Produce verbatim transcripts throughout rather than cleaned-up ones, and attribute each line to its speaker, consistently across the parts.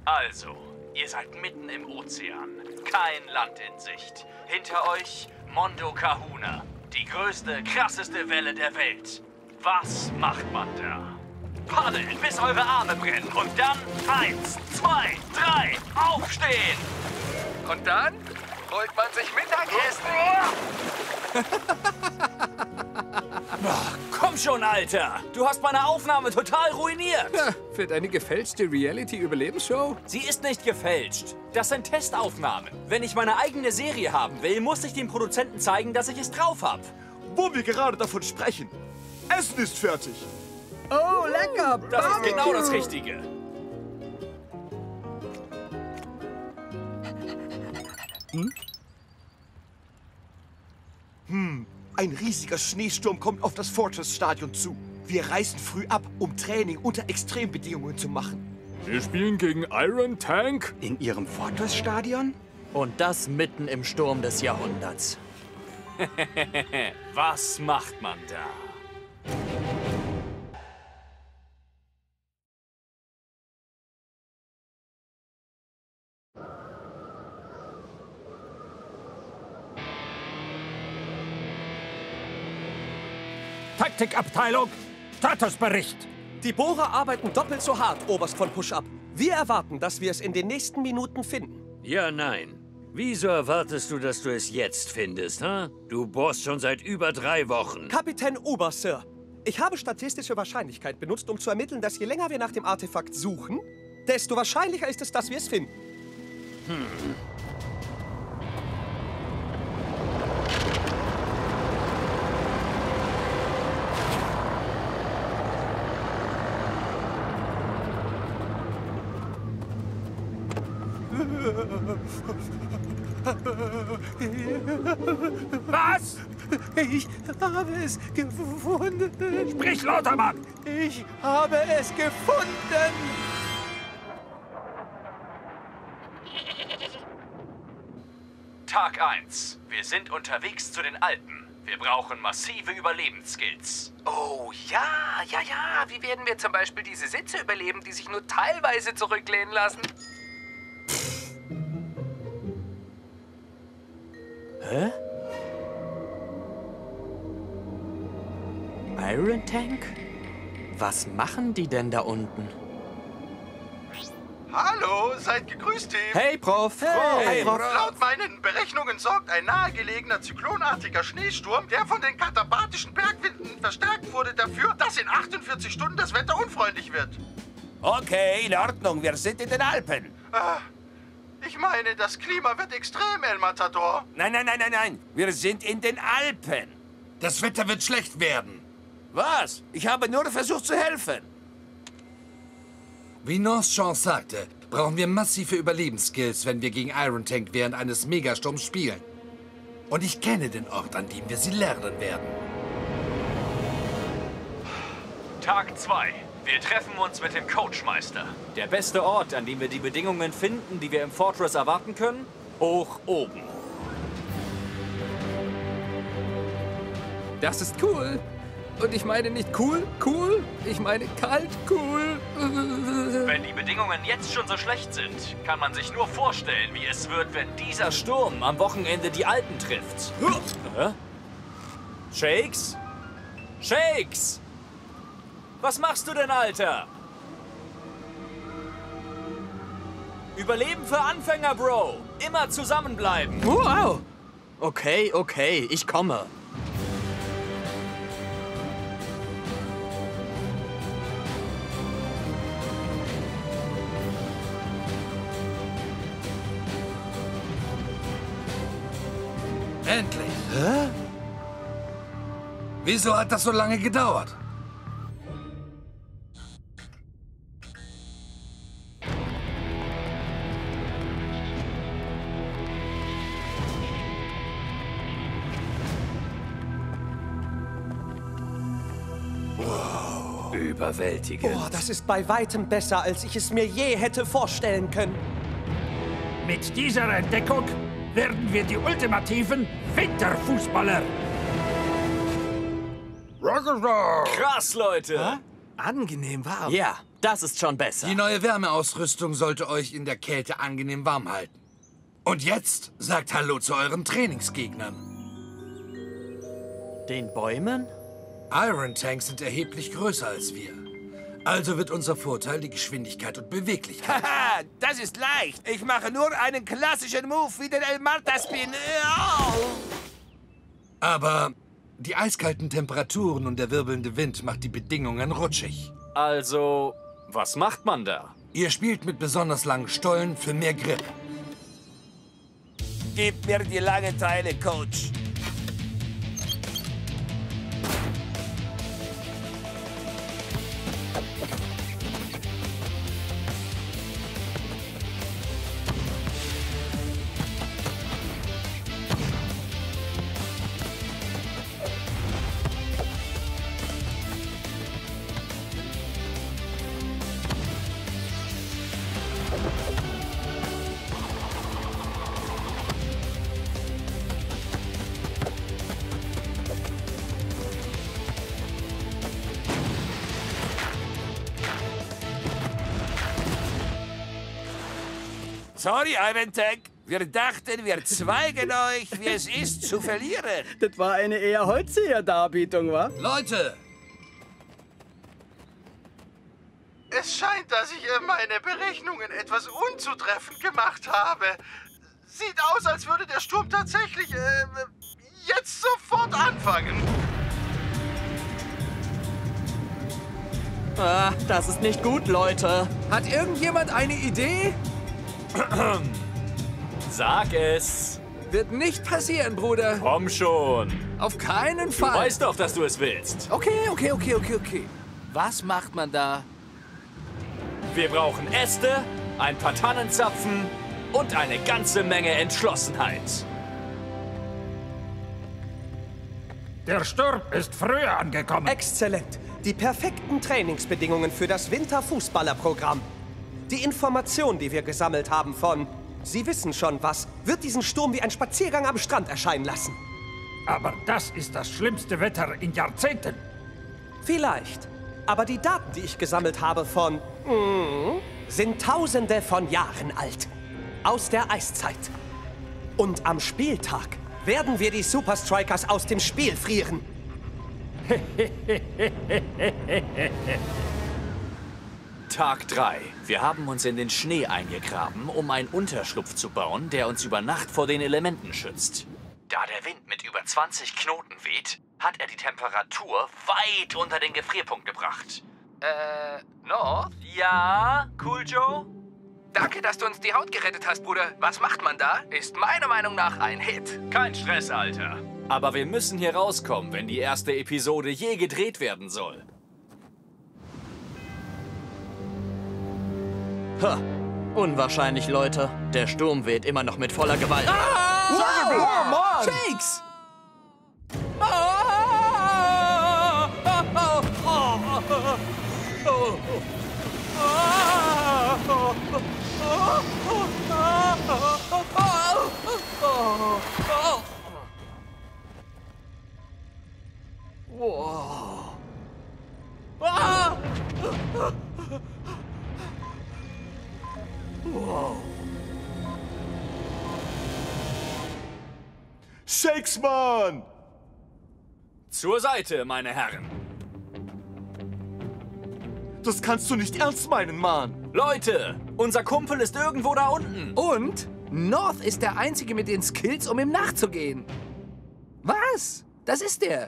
Speaker 1: Also, ihr seid mitten im Ozean. Kein Land in Sicht. Hinter euch Mondo Kahuna. Die größte, krasseste Welle der Welt. Was macht man da? Paddeln, bis eure Arme brennen. Und dann eins, zwei, drei, aufstehen!
Speaker 2: Und dann holt man sich Mittagessen.
Speaker 1: Ach, komm schon, Alter! Du hast meine Aufnahme total ruiniert!
Speaker 3: Ja, für deine gefälschte Reality-Überlebensshow?
Speaker 1: Sie ist nicht gefälscht. Das sind Testaufnahmen. Wenn ich meine eigene Serie haben will, muss ich dem Produzenten zeigen, dass ich es drauf habe.
Speaker 4: Wo wir gerade davon sprechen. Essen ist fertig.
Speaker 3: Oh, lecker!
Speaker 1: Das ist
Speaker 3: Barbecue.
Speaker 1: genau das Richtige.
Speaker 4: Hm? Hm, ein riesiger Schneesturm kommt auf das Fortress-Stadion zu. Wir reisen früh ab, um Training unter Extrembedingungen zu machen.
Speaker 3: Wir spielen gegen Iron Tank?
Speaker 4: In Ihrem Fortress-Stadion?
Speaker 1: Und das mitten im Sturm des Jahrhunderts. Was macht man da?
Speaker 5: Taktikabteilung, Statusbericht.
Speaker 6: Die Bohrer arbeiten doppelt so hart, Oberst von Push-Up. Wir erwarten, dass wir es in den nächsten Minuten finden.
Speaker 7: Ja, nein. Wieso erwartest du, dass du es jetzt findest, ha? Du bohrst schon seit über drei Wochen.
Speaker 6: Kapitän Uber, Sir. Ich habe statistische Wahrscheinlichkeit benutzt, um zu ermitteln, dass je länger wir nach dem Artefakt suchen, desto wahrscheinlicher ist es, dass wir es finden.
Speaker 7: Hm.
Speaker 5: Was?
Speaker 6: Ich habe es gefunden.
Speaker 5: Sprich lauter, Mann!
Speaker 6: Ich habe es gefunden.
Speaker 1: Tag eins. Wir sind unterwegs zu den Alpen. Wir brauchen massive Überlebensskills.
Speaker 2: Oh ja, ja, ja. Wie werden wir zum Beispiel diese Sitze überleben, die sich nur teilweise zurücklehnen lassen?
Speaker 1: Hä? Iron Tank? Was machen die denn da unten?
Speaker 8: Hallo, seid gegrüßt, Team.
Speaker 1: Hey, Prof. Hey,
Speaker 8: hey Prof. Laut meinen Berechnungen sorgt ein nahegelegener zyklonartiger Schneesturm, der von den katabathischen Bergwinden verstärkt wurde, dafür, dass in achtundvierzig Stunden das Wetter unfreundlich wird.
Speaker 9: Okay, in Ordnung. Wir sind in den Alpen.
Speaker 8: Äh, ich meine, das Klima wird extrem, El Matador.
Speaker 9: Nein, nein, nein, nein, nein. Wir sind in den Alpen.
Speaker 10: Das Wetter wird schlecht werden.
Speaker 9: Was? Ich habe nur versucht zu helfen.
Speaker 10: Wie Northchance sagte, brauchen wir massive Überlebensskills, wenn wir gegen Iron Tank während eines Megasturms spielen. Und ich kenne den Ort, an dem wir sie lernen werden.
Speaker 1: Tag zwei. Wir treffen uns mit dem Coachmeister. Der beste Ort, an dem wir die Bedingungen finden, die wir im Fortress erwarten können? Hoch oben.
Speaker 3: Das ist cool. Und ich meine nicht cool, cool. Ich meine kalt, cool.
Speaker 1: Wenn die Bedingungen jetzt schon so schlecht sind, kann man sich nur vorstellen, wie es wird, wenn dieser Sturm am Wochenende die Alpen trifft. Hä? Shakes? Shakes! Was machst du denn, Alter? Überleben für Anfänger, Bro. Immer zusammenbleiben.
Speaker 6: Wow. Okay, okay, ich komme.
Speaker 10: Endlich! Hä? Wieso hat das so lange gedauert?
Speaker 7: Wow, überwältigend.
Speaker 6: Oh, das ist bei weitem besser, als ich es mir je hätte vorstellen können.
Speaker 5: Mit dieser Entdeckung werden wir die ultimativen Winterfußballer.
Speaker 1: Krass, Leute. Hä?
Speaker 3: Angenehm warm.
Speaker 11: Ja, das ist schon besser.
Speaker 10: Die neue Wärmeausrüstung sollte euch in der Kälte angenehm warm halten. Und jetzt sagt Hallo zu euren Trainingsgegnern.
Speaker 11: Den Bäumen?
Speaker 10: Iron Tanks sind erheblich größer als wir. Also wird unser Vorteil die Geschwindigkeit und Beweglichkeit.
Speaker 9: Haha, das ist leicht. Ich mache nur einen klassischen Move wie den El Marta-Spin.
Speaker 10: Aber die eiskalten Temperaturen und der wirbelnde Wind macht die Bedingungen rutschig.
Speaker 1: Also, was macht man da?
Speaker 10: Ihr spielt mit besonders langen Stollen für mehr Grip.
Speaker 9: Gib mir die langen Teile, Coach. Sorry, Iron Tank. Wir dachten, wir zeigen euch, wie es ist, zu verlieren.
Speaker 12: Das war eine eher holzige Darbietung, wa?
Speaker 10: Leute!
Speaker 8: Es scheint, dass ich äh, meine Berechnungen etwas unzutreffend gemacht habe. Sieht aus, als würde der Sturm tatsächlich äh, jetzt sofort anfangen.
Speaker 11: Ah, das ist nicht gut, Leute.
Speaker 3: Hat irgendjemand eine Idee?
Speaker 1: Sag es.
Speaker 3: Wird nicht passieren, Bruder.
Speaker 1: Komm schon.
Speaker 3: Auf keinen Fall.
Speaker 1: Du weißt doch, dass du es willst.
Speaker 3: Okay, okay, okay, okay, okay. Was macht man da?
Speaker 1: Wir brauchen Äste, ein paar Tannenzapfen und eine ganze Menge Entschlossenheit.
Speaker 5: Der Sturm ist früher angekommen.
Speaker 6: Exzellent. Die perfekten Trainingsbedingungen für das Winterfußballerprogramm. Die Information, die wir gesammelt haben von Sie wissen schon was, wird diesen Sturm wie ein Spaziergang am Strand erscheinen lassen.
Speaker 5: Aber das ist das schlimmste Wetter in Jahrzehnten.
Speaker 6: Vielleicht. Aber die Daten, die ich gesammelt habe von mm, sind Tausende von Jahren alt. Aus der Eiszeit. Und am Spieltag werden wir die Super Strikers aus dem Spiel frieren.
Speaker 1: Tag drei. Wir haben uns in den Schnee eingegraben, um einen Unterschlupf zu bauen, der uns über Nacht vor den Elementen schützt. Da der Wind mit über zwanzig Knoten weht, hat er die Temperatur weit unter den Gefrierpunkt gebracht.
Speaker 2: Äh, North?
Speaker 1: Ja, Cool Joe?
Speaker 2: Danke, dass du uns die Haut gerettet hast, Bruder. Was macht man da? Ist meiner Meinung nach ein Hit.
Speaker 1: Kein Stress, Alter. Aber wir müssen hier rauskommen, wenn die erste Episode je gedreht werden soll.
Speaker 11: Ha, unwahrscheinlich, Leute. Der Sturm weht immer noch mit voller Gewalt.
Speaker 3: Ah!
Speaker 6: Wow!
Speaker 3: Oh, Mann! Shakes! Wow. Ah!
Speaker 4: Wow. Shakes, Mann!
Speaker 1: Zur Seite, meine Herren.
Speaker 4: Das kannst du nicht ernst meinen, Mann.
Speaker 1: Leute, unser Kumpel ist irgendwo da unten.
Speaker 3: Und North ist der Einzige mit den Skills, um ihm nachzugehen. Was? Das ist der.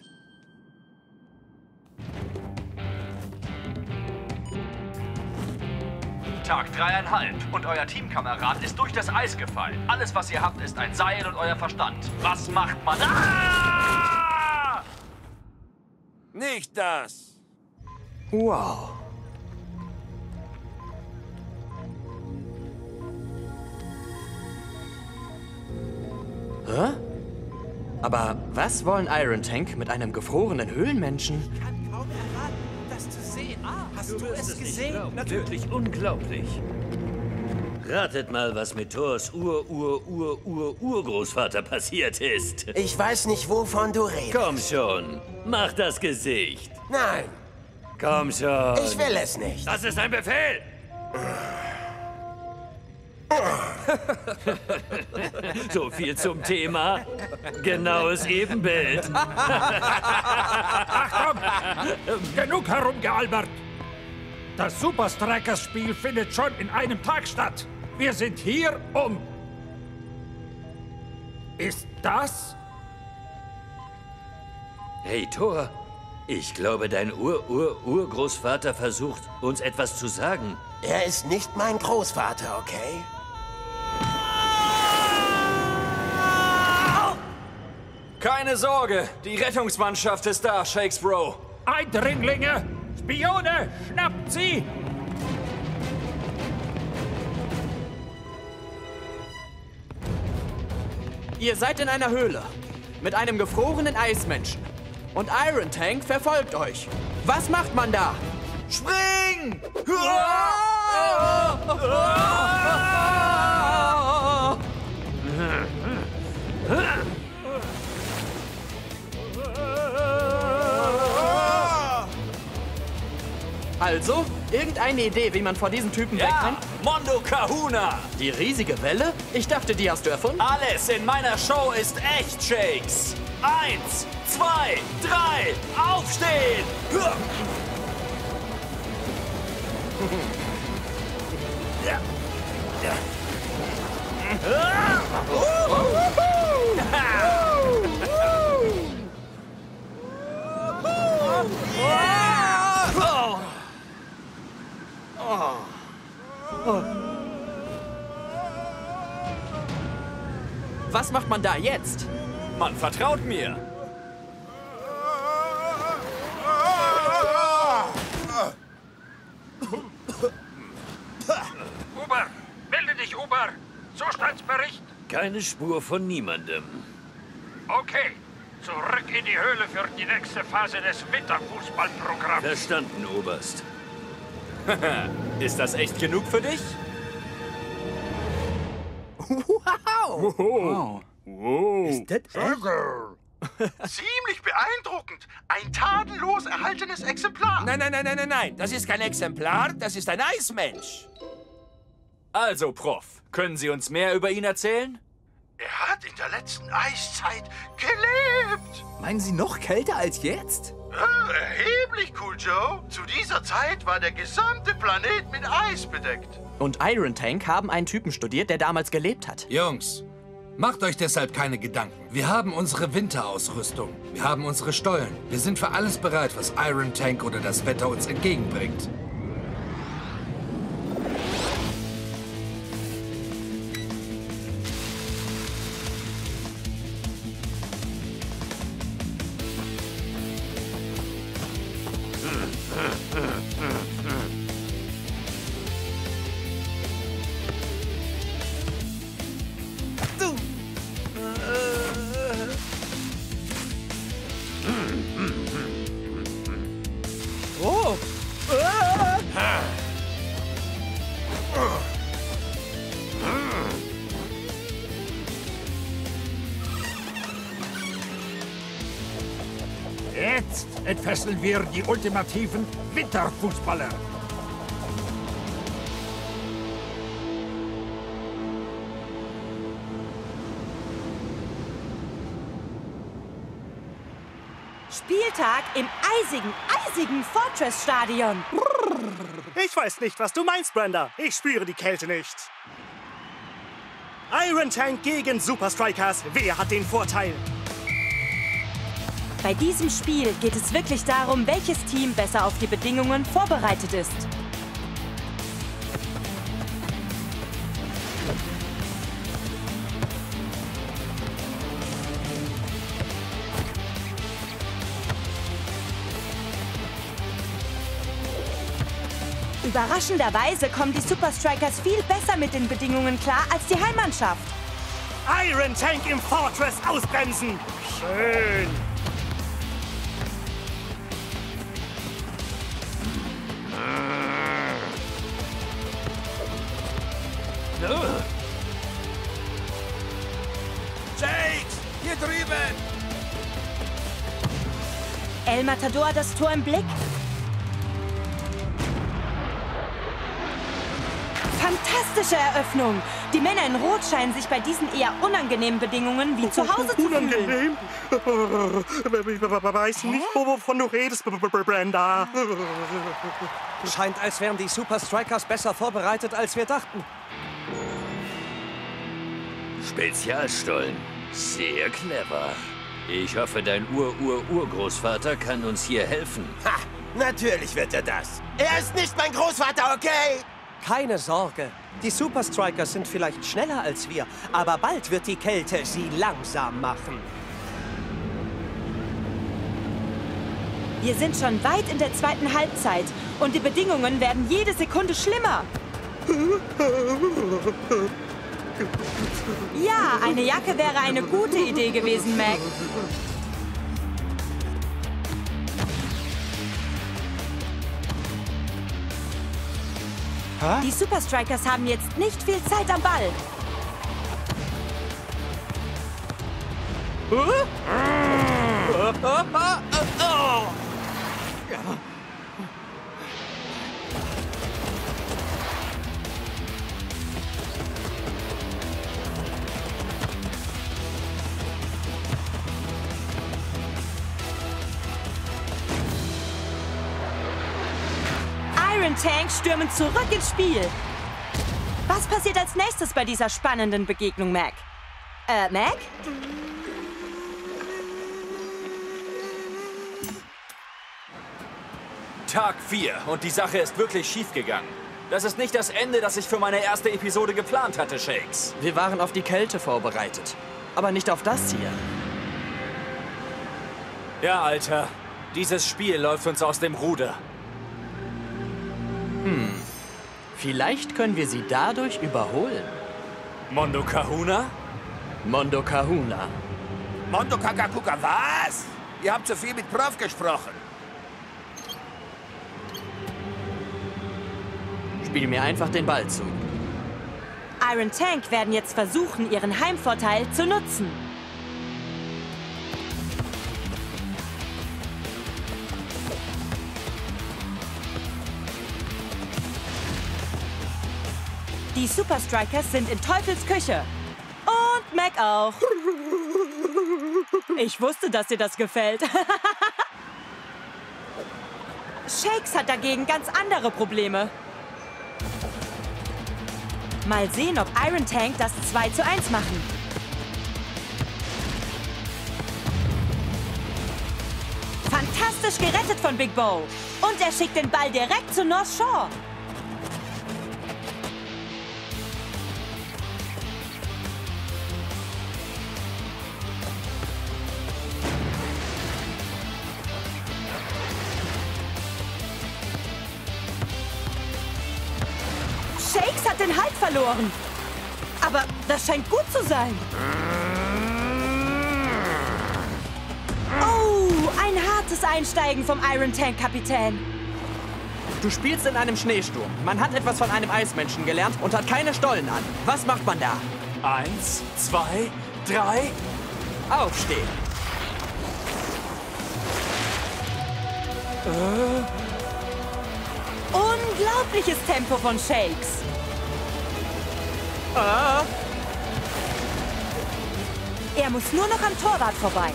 Speaker 1: Tag dreieinhalb und euer Teamkamerad ist durch das Eis gefallen. Alles, was ihr habt, ist ein Seil und euer Verstand. Was macht man? Ah!
Speaker 9: Nicht das.
Speaker 6: Wow.
Speaker 11: Hä? Aber was wollen Iron Tank mit einem gefrorenen Höhlenmenschen?
Speaker 6: Ich kann kaum erraten, das zu sehen. Ah, hast du,
Speaker 7: Du
Speaker 6: es
Speaker 7: wirst es nicht
Speaker 6: gesehen?
Speaker 7: glauben.
Speaker 6: Natürlich.
Speaker 7: Wirklich unglaublich. Ratet mal, was mit Thors Ur-Ur-Ur-Ur-Urgroßvater passiert ist.
Speaker 13: Ich weiß nicht, wovon du redest.
Speaker 7: Komm schon, mach das Gesicht.
Speaker 13: Nein.
Speaker 7: Komm schon.
Speaker 13: Ich will es nicht.
Speaker 7: Das ist ein Befehl. So viel zum Thema. Genaues Ebenbild.
Speaker 5: Achtung! Genug herumgealbert. Das Super Strikers-Spiel findet schon in einem Tag statt. Wir sind hier, um... Ist das?
Speaker 7: Hey, Thor. Ich glaube, dein Ur-Ur-Urgroßvater versucht, uns etwas zu sagen.
Speaker 13: Er ist nicht mein Großvater, okay?
Speaker 14: Keine Sorge, die Rettungsmannschaft ist da, Shakes Bro.
Speaker 5: Eindringlinge! Spione! Schnappt sie!
Speaker 11: Ihr seid in einer Höhle mit einem gefrorenen Eismenschen. Und Iron Tank verfolgt euch. Was macht man da?
Speaker 13: Spring!
Speaker 11: Also, irgendeine Idee, wie man vor diesen Typen
Speaker 14: Ja,
Speaker 11: wegrennt?
Speaker 14: Mondo Kahuna!
Speaker 11: Die riesige Welle? Ich dachte, die hast du erfunden.
Speaker 14: Alles in meiner Show ist echt, Shakes. Eins, zwei, drei, aufstehen! Ja. Ja.
Speaker 11: Was macht man da jetzt?
Speaker 14: Man vertraut mir.
Speaker 5: Uber! Melde dich, Uber! Zustandsbericht!
Speaker 7: Keine Spur von niemandem.
Speaker 5: Okay. Zurück in die Höhle für die nächste Phase des Winterfußballprogramms.
Speaker 7: Verstanden, Oberst.
Speaker 14: Ist das echt genug für dich?
Speaker 3: Wow!
Speaker 12: Wow. Wow. Ist das
Speaker 8: Ziemlich beeindruckend. Ein tadellos erhaltenes Exemplar.
Speaker 9: Nein, nein, nein, nein, nein, nein. Das ist kein Exemplar, das ist ein Eismensch.
Speaker 14: Also, Prof, können Sie uns mehr über ihn erzählen?
Speaker 8: Er hat in der letzten Eiszeit gelebt.
Speaker 3: Meinen Sie noch kälter als jetzt?
Speaker 8: Äh, erheblich, Cool Joe. Zu dieser Zeit war der gesamte Planet mit Eis bedeckt.
Speaker 11: Und Iron Tank haben einen Typen studiert, der damals gelebt hat.
Speaker 10: Jungs, macht euch deshalb keine Gedanken. Wir haben unsere Winterausrüstung. Wir haben unsere Stollen. Wir sind für alles bereit, was Iron Tank oder das Wetter uns entgegenbringt.
Speaker 11: Oh!
Speaker 5: Jetzt entfesseln wir die ultimativen Winterfußballer.
Speaker 15: Spieltag im eisigen, eisigen Fortress-Stadion.
Speaker 16: Ich weiß nicht, was du meinst, Brenda. Ich spüre die Kälte nicht. Iron Tank gegen Super Strikers. Wer hat den Vorteil?
Speaker 15: Bei diesem Spiel geht es wirklich darum, welches Team besser auf die Bedingungen vorbereitet ist. Überraschenderweise kommen die Super Strikers viel besser mit den Bedingungen klar als die Heimmannschaft.
Speaker 16: Iron Tank im Fortress ausbremsen. Schön.
Speaker 9: Shakes, hier drüben!
Speaker 15: El Matador hat das Tor im Blick. fantastische Eröffnung. Die Männer in Rot scheinen sich bei diesen eher unangenehmen Bedingungen wie zu Hause zu fühlen.
Speaker 16: Unangenehm? Weiß nicht, wovon du redest, Brenda.
Speaker 6: Scheint, als wären die Super Strikers besser vorbereitet, als wir dachten.
Speaker 7: Spezialstollen. Sehr clever. Ich hoffe, dein Ur-Ur-Urgroßvater kann uns hier helfen.
Speaker 13: Ha! Natürlich wird er das. Er ist nicht mein Großvater, okay?
Speaker 6: Keine Sorge. Die Super Strikers sind vielleicht schneller als wir, aber bald wird die Kälte sie langsam machen.
Speaker 15: Wir sind schon weit in der zweiten Halbzeit und die Bedingungen werden jede Sekunde schlimmer. Ja, eine Jacke wäre eine gute Idee gewesen, Mac. Die Super Strikers haben jetzt nicht viel Zeit am Ball. Iron Tank stürmen zurück ins Spiel. Was passiert als nächstes bei dieser spannenden Begegnung, Mac? Äh, Mac?
Speaker 14: Tag vier und die Sache ist wirklich schiefgegangen. Das ist nicht das Ende, das ich für meine erste Episode geplant hatte, Shakes.
Speaker 11: Wir waren auf die Kälte vorbereitet, aber nicht auf das hier.
Speaker 14: Ja, Alter. Dieses Spiel läuft uns aus dem Ruder.
Speaker 11: Hm. Vielleicht können wir sie dadurch überholen.
Speaker 14: Mondo Kahuna?
Speaker 11: Mondo Kahuna.
Speaker 9: Mondo Kakakuka, was? Ihr habt zu viel mit Prof gesprochen.
Speaker 11: Spiel mir einfach den Ball zu.
Speaker 15: Iron Tank werden jetzt versuchen, ihren Heimvorteil zu nutzen. Die Super Strikers sind in Teufels Küche. Und Mac auch. Ich wusste, dass dir das gefällt. Shakes hat dagegen ganz andere Probleme. Mal sehen, ob Iron Tank das zwei zu eins machen. Fantastisch gerettet von Big Bo. Und er schickt den Ball direkt zu North Shore. Shakes hat den Halt verloren. Aber das scheint gut zu sein. Oh, ein hartes Einsteigen vom Iron Tank Kapitän.
Speaker 11: Du spielst in einem Schneesturm. Man hat etwas von einem Eismenschen gelernt und hat keine Stollen an. Was macht man da?
Speaker 14: Eins, zwei, drei.
Speaker 11: Aufstehen.
Speaker 14: Äh.
Speaker 15: Unglaubliches Tempo von Shakes.
Speaker 11: Ah.
Speaker 15: Er muss nur noch am Torwart vorbei.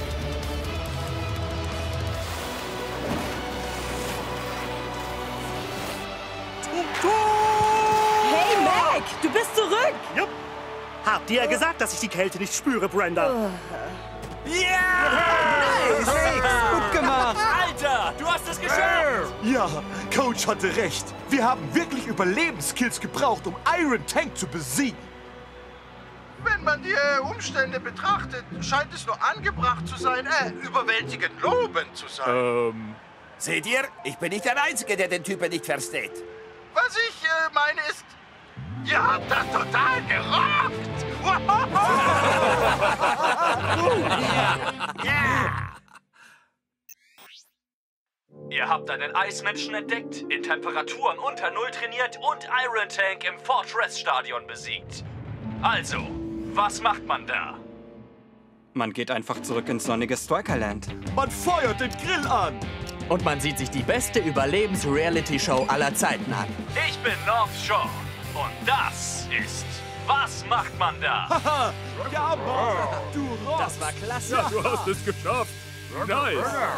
Speaker 15: Hey, Mac, du bist zurück.
Speaker 16: Jupp. Habt ihr ja gesagt, dass ich die Kälte nicht spüre, Brenda?
Speaker 14: Ja!
Speaker 16: Nice!
Speaker 14: Gut gemacht! Alter, du hast es geschafft!
Speaker 4: Ja, Coach hatte recht. Wir haben wirklich Überlebenskills gebraucht, um Iron Tank zu besiegen.
Speaker 8: Wenn man die äh, Umstände betrachtet, scheint es nur angebracht zu sein, äh, überwältigend lobend zu sein.
Speaker 9: Ähm. Seht ihr? Ich bin nicht der Einzige, der den Typen nicht versteht.
Speaker 8: Was ich äh, meine ist, ihr habt das total gerockt!
Speaker 1: Ja! Ihr habt einen Eismenschen entdeckt, in Temperaturen unter Null trainiert und Iron Tank im Fortress-Stadion besiegt. Also, was macht man da?
Speaker 12: Man geht einfach zurück ins sonnige Strikerland.
Speaker 4: Man feuert den Grill an.
Speaker 11: Und man sieht sich die beste Überlebens-Reality-Show aller Zeiten an.
Speaker 1: Ich bin North Shore. Und das ist Was macht man da?
Speaker 4: Haha, ja, Mann, du Rost.
Speaker 11: Das war klasse.
Speaker 5: Ja, du hast es geschafft. Nice.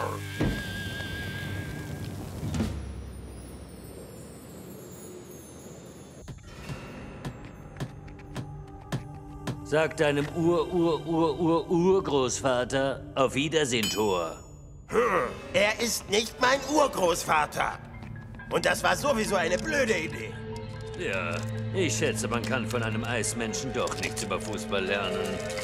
Speaker 7: Sag deinem Ur-Ur-Ur-Ur-Urgroßvater auf Wiedersehen, Thor.
Speaker 13: Er ist nicht mein Urgroßvater. Und das war sowieso eine blöde Idee.
Speaker 7: Ja, ich schätze, man kann von einem Eismenschen doch nichts über Fußball lernen.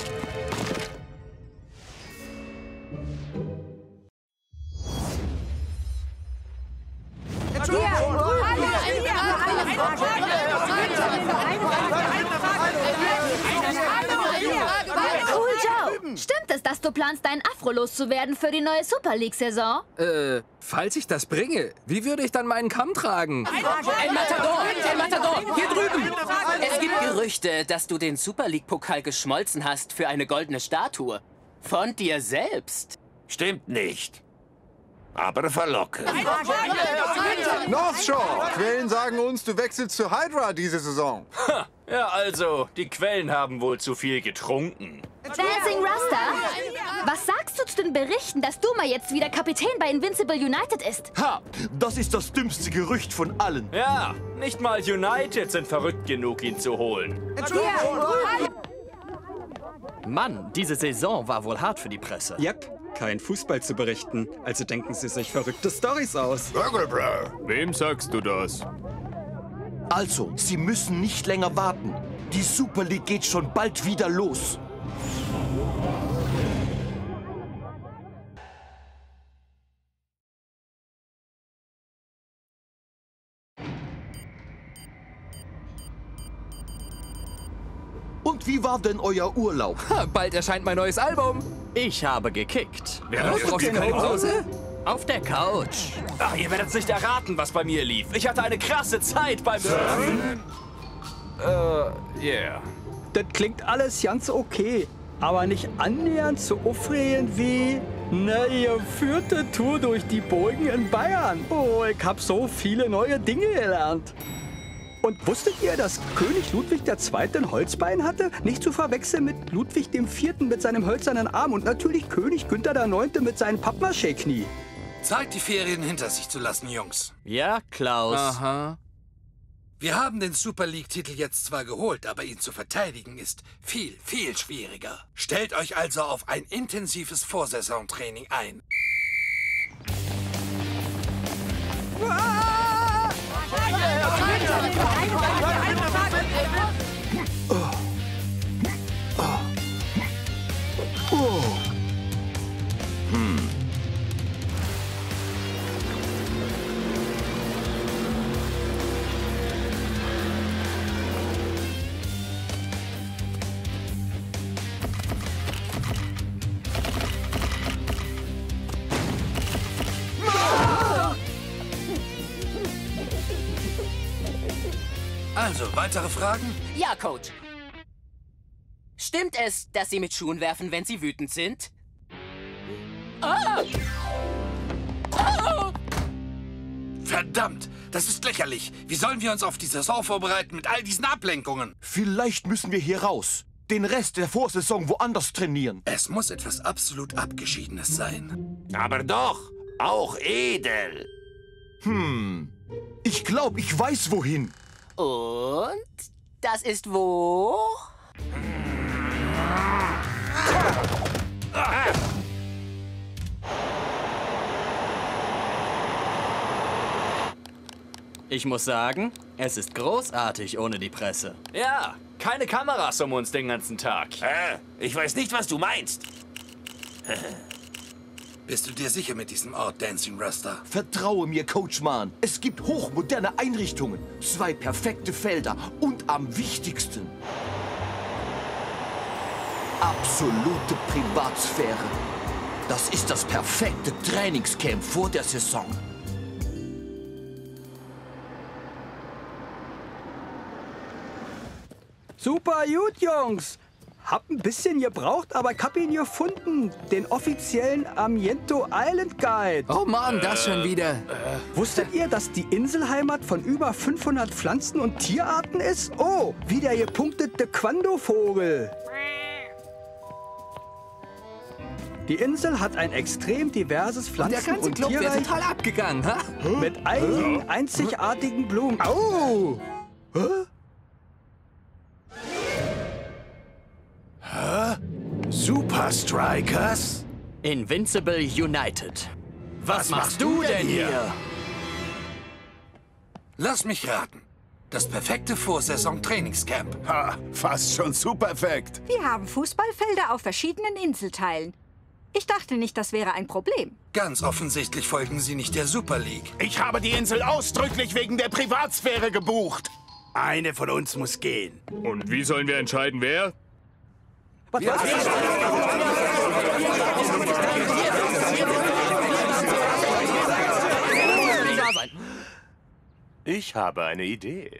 Speaker 17: Cool, Joe. Stimmt es, dass du planst, deinen Afro loszuwerden für die neue Super League-Saison?
Speaker 3: Äh, falls ich das bringe, wie würde ich dann meinen Kamm tragen?
Speaker 2: El Matador! El Matador! Hier drüben! Es gibt Gerüchte, dass du den Super League-Pokal geschmolzen hast für eine goldene Statue. Von dir selbst.
Speaker 9: Stimmt nicht. Aber verlockend.
Speaker 18: North Shore! Quellen sagen uns, du wechselst zu Hydra diese Saison.
Speaker 14: Ha, ja, also, die Quellen haben wohl zu viel getrunken.
Speaker 17: Dancing Rasta? Was sagst du zu den Berichten, dass Duma jetzt wieder Kapitän bei Invincible United ist?
Speaker 4: Ha! Das ist das dümmste Gerücht von allen.
Speaker 14: Ja, nicht mal United sind verrückt genug, ihn zu holen.
Speaker 11: Mann, diese Saison war wohl hart für die Presse.
Speaker 12: Yep, kein Fußball zu berichten. Also denken sie sich verrückte Storys aus.
Speaker 5: Wem sagst du das?
Speaker 4: Also, Sie müssen nicht länger warten. Die Super League geht schon bald wieder los. Und wie war denn euer Urlaub?
Speaker 3: Ha, bald erscheint mein neues Album.
Speaker 11: Ich habe gekickt.
Speaker 3: Ja, brauchst du keine Pause?
Speaker 11: Auf der Couch.
Speaker 14: Ach, ihr werdet nicht erraten, was bei mir lief. Ich hatte eine krasse Zeit beim Surfen. Äh, yeah.
Speaker 19: Das klingt alles ganz okay, aber nicht annähernd so aufregend wie na, ihr vierte Tour durch die Burgen in Bayern. Oh, ich hab so viele neue Dinge gelernt. Und wusstet ihr, dass König Ludwig der Zweite ein Holzbein hatte? Nicht zu verwechseln mit Ludwig dem Vierten mit seinem hölzernen Arm und natürlich König Günther der Neunte mit seinem Pappmaché-Knie.
Speaker 10: Zeit, die Ferien hinter sich zu lassen, Jungs.
Speaker 11: Ja, Klaus.
Speaker 3: Aha.
Speaker 10: Wir haben den Super League-Titel jetzt zwar geholt, aber ihn zu verteidigen ist viel, viel schwieriger. Stellt euch also auf ein intensives Vorsaisontraining ein.
Speaker 4: Oh. Hm.
Speaker 10: Also, weitere Fragen?
Speaker 2: Ja, Coach. Stimmt es, dass Sie mit Schuhen werfen, wenn Sie wütend sind? Ah! Ah!
Speaker 10: Verdammt, das ist lächerlich. Wie sollen wir uns auf die Saison vorbereiten mit all diesen Ablenkungen?
Speaker 4: Vielleicht müssen wir hier raus. Den Rest der Vorsaison woanders trainieren.
Speaker 10: Es muss etwas absolut Abgeschiedenes sein.
Speaker 9: Aber doch, auch edel.
Speaker 4: Hm, ich glaube, ich weiß wohin.
Speaker 2: Und das ist wo?
Speaker 11: Ich muss sagen, es ist großartig ohne die Presse.
Speaker 14: Ja, keine Kameras um uns den ganzen Tag.
Speaker 9: Äh, ich weiß nicht, was du meinst.
Speaker 10: Bist du dir sicher mit diesem Ort, Dancing Rasta?
Speaker 4: Vertraue mir, Coach Mann. Es gibt hochmoderne Einrichtungen, zwei perfekte Felder und am wichtigsten absolute Privatsphäre. Das ist das perfekte Trainingscamp vor der Saison.
Speaker 19: Super gut, Jungs. Hab ein bisschen gebraucht, aber ich hab ihn gefunden. Den offiziellen Amiento Island Guide.
Speaker 3: Oh Mann, das schon wieder.
Speaker 19: Wusstet ihr, dass die Inselheimat von über fünfhundert Pflanzen- und Tierarten ist? Oh, wie der gepunktete Quando-Vogel. Die Insel hat ein extrem diverses Pflanzen-
Speaker 3: Der ganze
Speaker 19: und
Speaker 3: Club wäre
Speaker 19: Tierreich
Speaker 3: total abgegangen, ha?
Speaker 19: mit einigen einzigartigen Blumen. Au! Hä?
Speaker 9: Hä? Super Strikers?
Speaker 11: Invincible United. Was, Was machst du denn hier? hier?
Speaker 10: Lass mich raten. Das perfekte Vorsaison-Trainingscamp.
Speaker 9: Ha, fast schon superfekt.
Speaker 20: Wir haben Fußballfelder auf verschiedenen Inselteilen. Ich dachte nicht, das wäre ein Problem.
Speaker 10: Ganz offensichtlich folgen Sie nicht der Super League.
Speaker 9: Ich habe die Insel ausdrücklich wegen der Privatsphäre gebucht. Eine von uns muss gehen.
Speaker 21: Und wie sollen wir entscheiden, wer?
Speaker 19: Was
Speaker 9: ja.
Speaker 21: Ich habe eine Idee.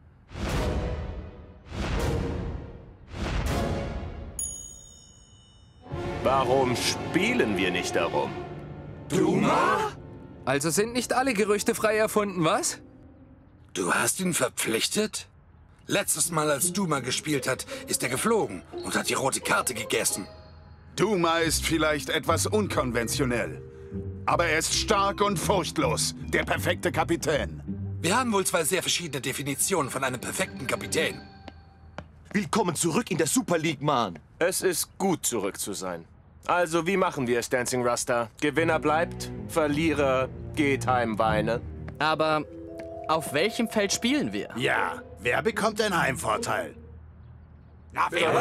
Speaker 21: Warum spielen wir nicht darum?
Speaker 3: Duma? Also sind nicht alle Gerüchte frei erfunden, was?
Speaker 10: Du hast ihn verpflichtet? Letztes Mal, als Duma gespielt hat, ist er geflogen und hat die rote Karte gegessen.
Speaker 9: Duma ist vielleicht etwas unkonventionell. Aber er ist stark und furchtlos. Der perfekte Kapitän.
Speaker 10: Wir haben wohl zwei sehr verschiedene Definitionen von einem perfekten Kapitän.
Speaker 4: Willkommen zurück in der Super League, Mann.
Speaker 21: Es ist gut, zurück zu sein. Also, wie machen wir es, Dancing Rasta? Gewinner bleibt, Verlierer geht heim weinen.
Speaker 11: Aber auf welchem Feld spielen wir?
Speaker 9: Ja, wer bekommt einen Heimvorteil? Na, wer?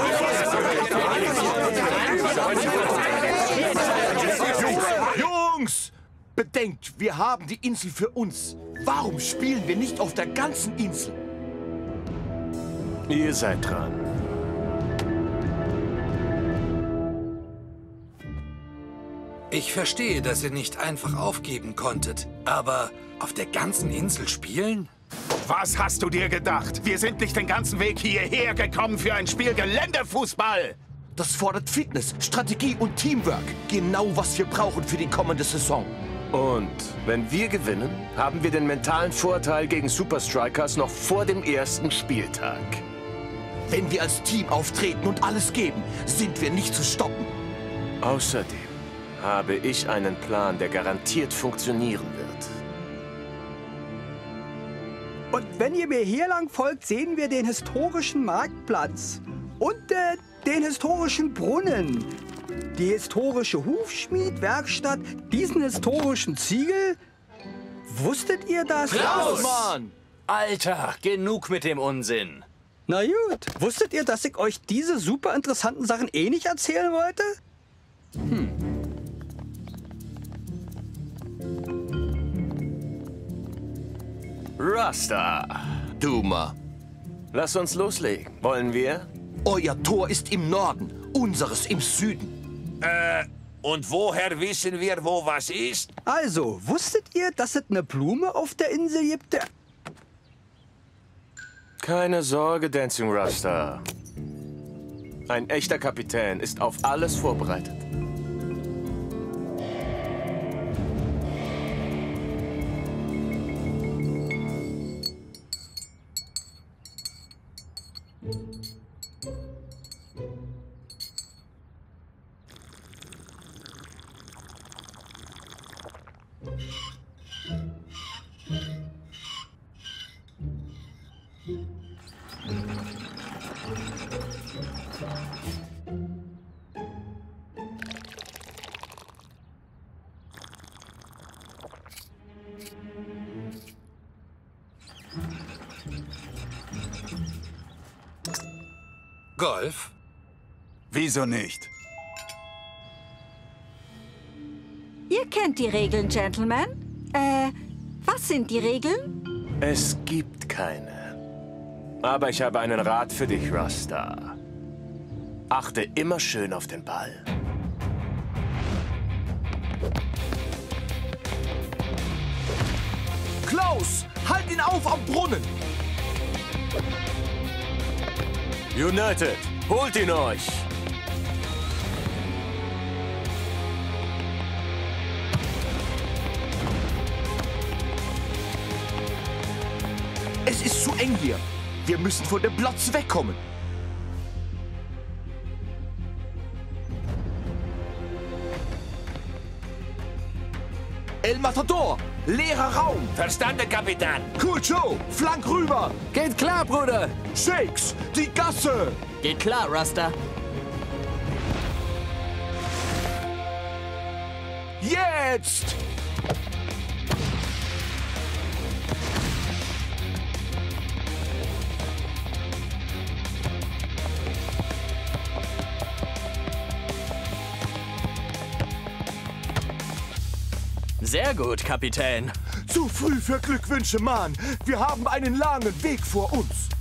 Speaker 4: Jungs! Bedenkt, wir haben die Insel für uns. Warum spielen wir nicht auf der ganzen Insel?
Speaker 21: Ihr seid dran.
Speaker 10: Ich verstehe, dass ihr nicht einfach aufgeben konntet, aber auf der ganzen Insel spielen?
Speaker 9: Was hast du dir gedacht? Wir sind nicht den ganzen Weg hierher gekommen für ein Spiel Geländefußball.
Speaker 4: Das fordert Fitness, Strategie und Teamwork. Genau, was wir brauchen für die kommende Saison.
Speaker 21: Und wenn wir gewinnen, haben wir den mentalen Vorteil gegen Super Strikers noch vor dem ersten Spieltag.
Speaker 4: Wenn wir als Team auftreten und alles geben, sind wir nicht zu stoppen.
Speaker 21: Außerdem habe ich einen Plan, der garantiert funktionieren wird.
Speaker 19: Und wenn ihr mir hier lang folgt, sehen wir den historischen Marktplatz und äh, den historischen Brunnen, die historische Hufschmiedwerkstatt, diesen historischen Ziegel. Wusstet ihr das?
Speaker 14: Klaus! Mann! Alter, genug mit dem Unsinn.
Speaker 19: Na gut. Wusstet ihr, dass ich euch diese super interessanten Sachen eh nicht erzählen wollte? Hm.
Speaker 21: Rasta.
Speaker 4: Duma.
Speaker 21: Lass uns loslegen. Wollen wir?
Speaker 4: Euer Tor ist im Norden, unseres im Süden.
Speaker 9: Äh, und woher wissen wir, wo was ist?
Speaker 19: Also, wusstet ihr, dass es eine Blume auf der Insel gibt? Der
Speaker 21: Keine Sorge, Dancing Rasta. Ein echter Kapitän ist auf alles vorbereitet.
Speaker 10: Golf?
Speaker 9: Wieso nicht?
Speaker 20: Ihr kennt die Regeln, Gentlemen. Äh, was sind die Regeln?
Speaker 21: Es gibt keine. Aber ich habe einen Rat für dich, Rasta. Achte immer schön auf den Ball.
Speaker 4: Klaus, halt ihn auf am Brunnen!
Speaker 21: United, Holt ihn euch!
Speaker 4: Es ist zu eng hier. Wir müssen von dem Platz wegkommen. El Matador, leerer Raum.
Speaker 21: Verstanden, Kapitän.
Speaker 4: Cool Joe, flank rüber.
Speaker 3: Geht klar, Bruder.
Speaker 4: Shakes, die Gasse.
Speaker 11: Geht klar, Rasta.
Speaker 4: Jetzt!
Speaker 11: Sehr gut, Kapitän.
Speaker 4: Zu früh für Glückwünsche, Mann. Wir haben einen langen Weg vor uns.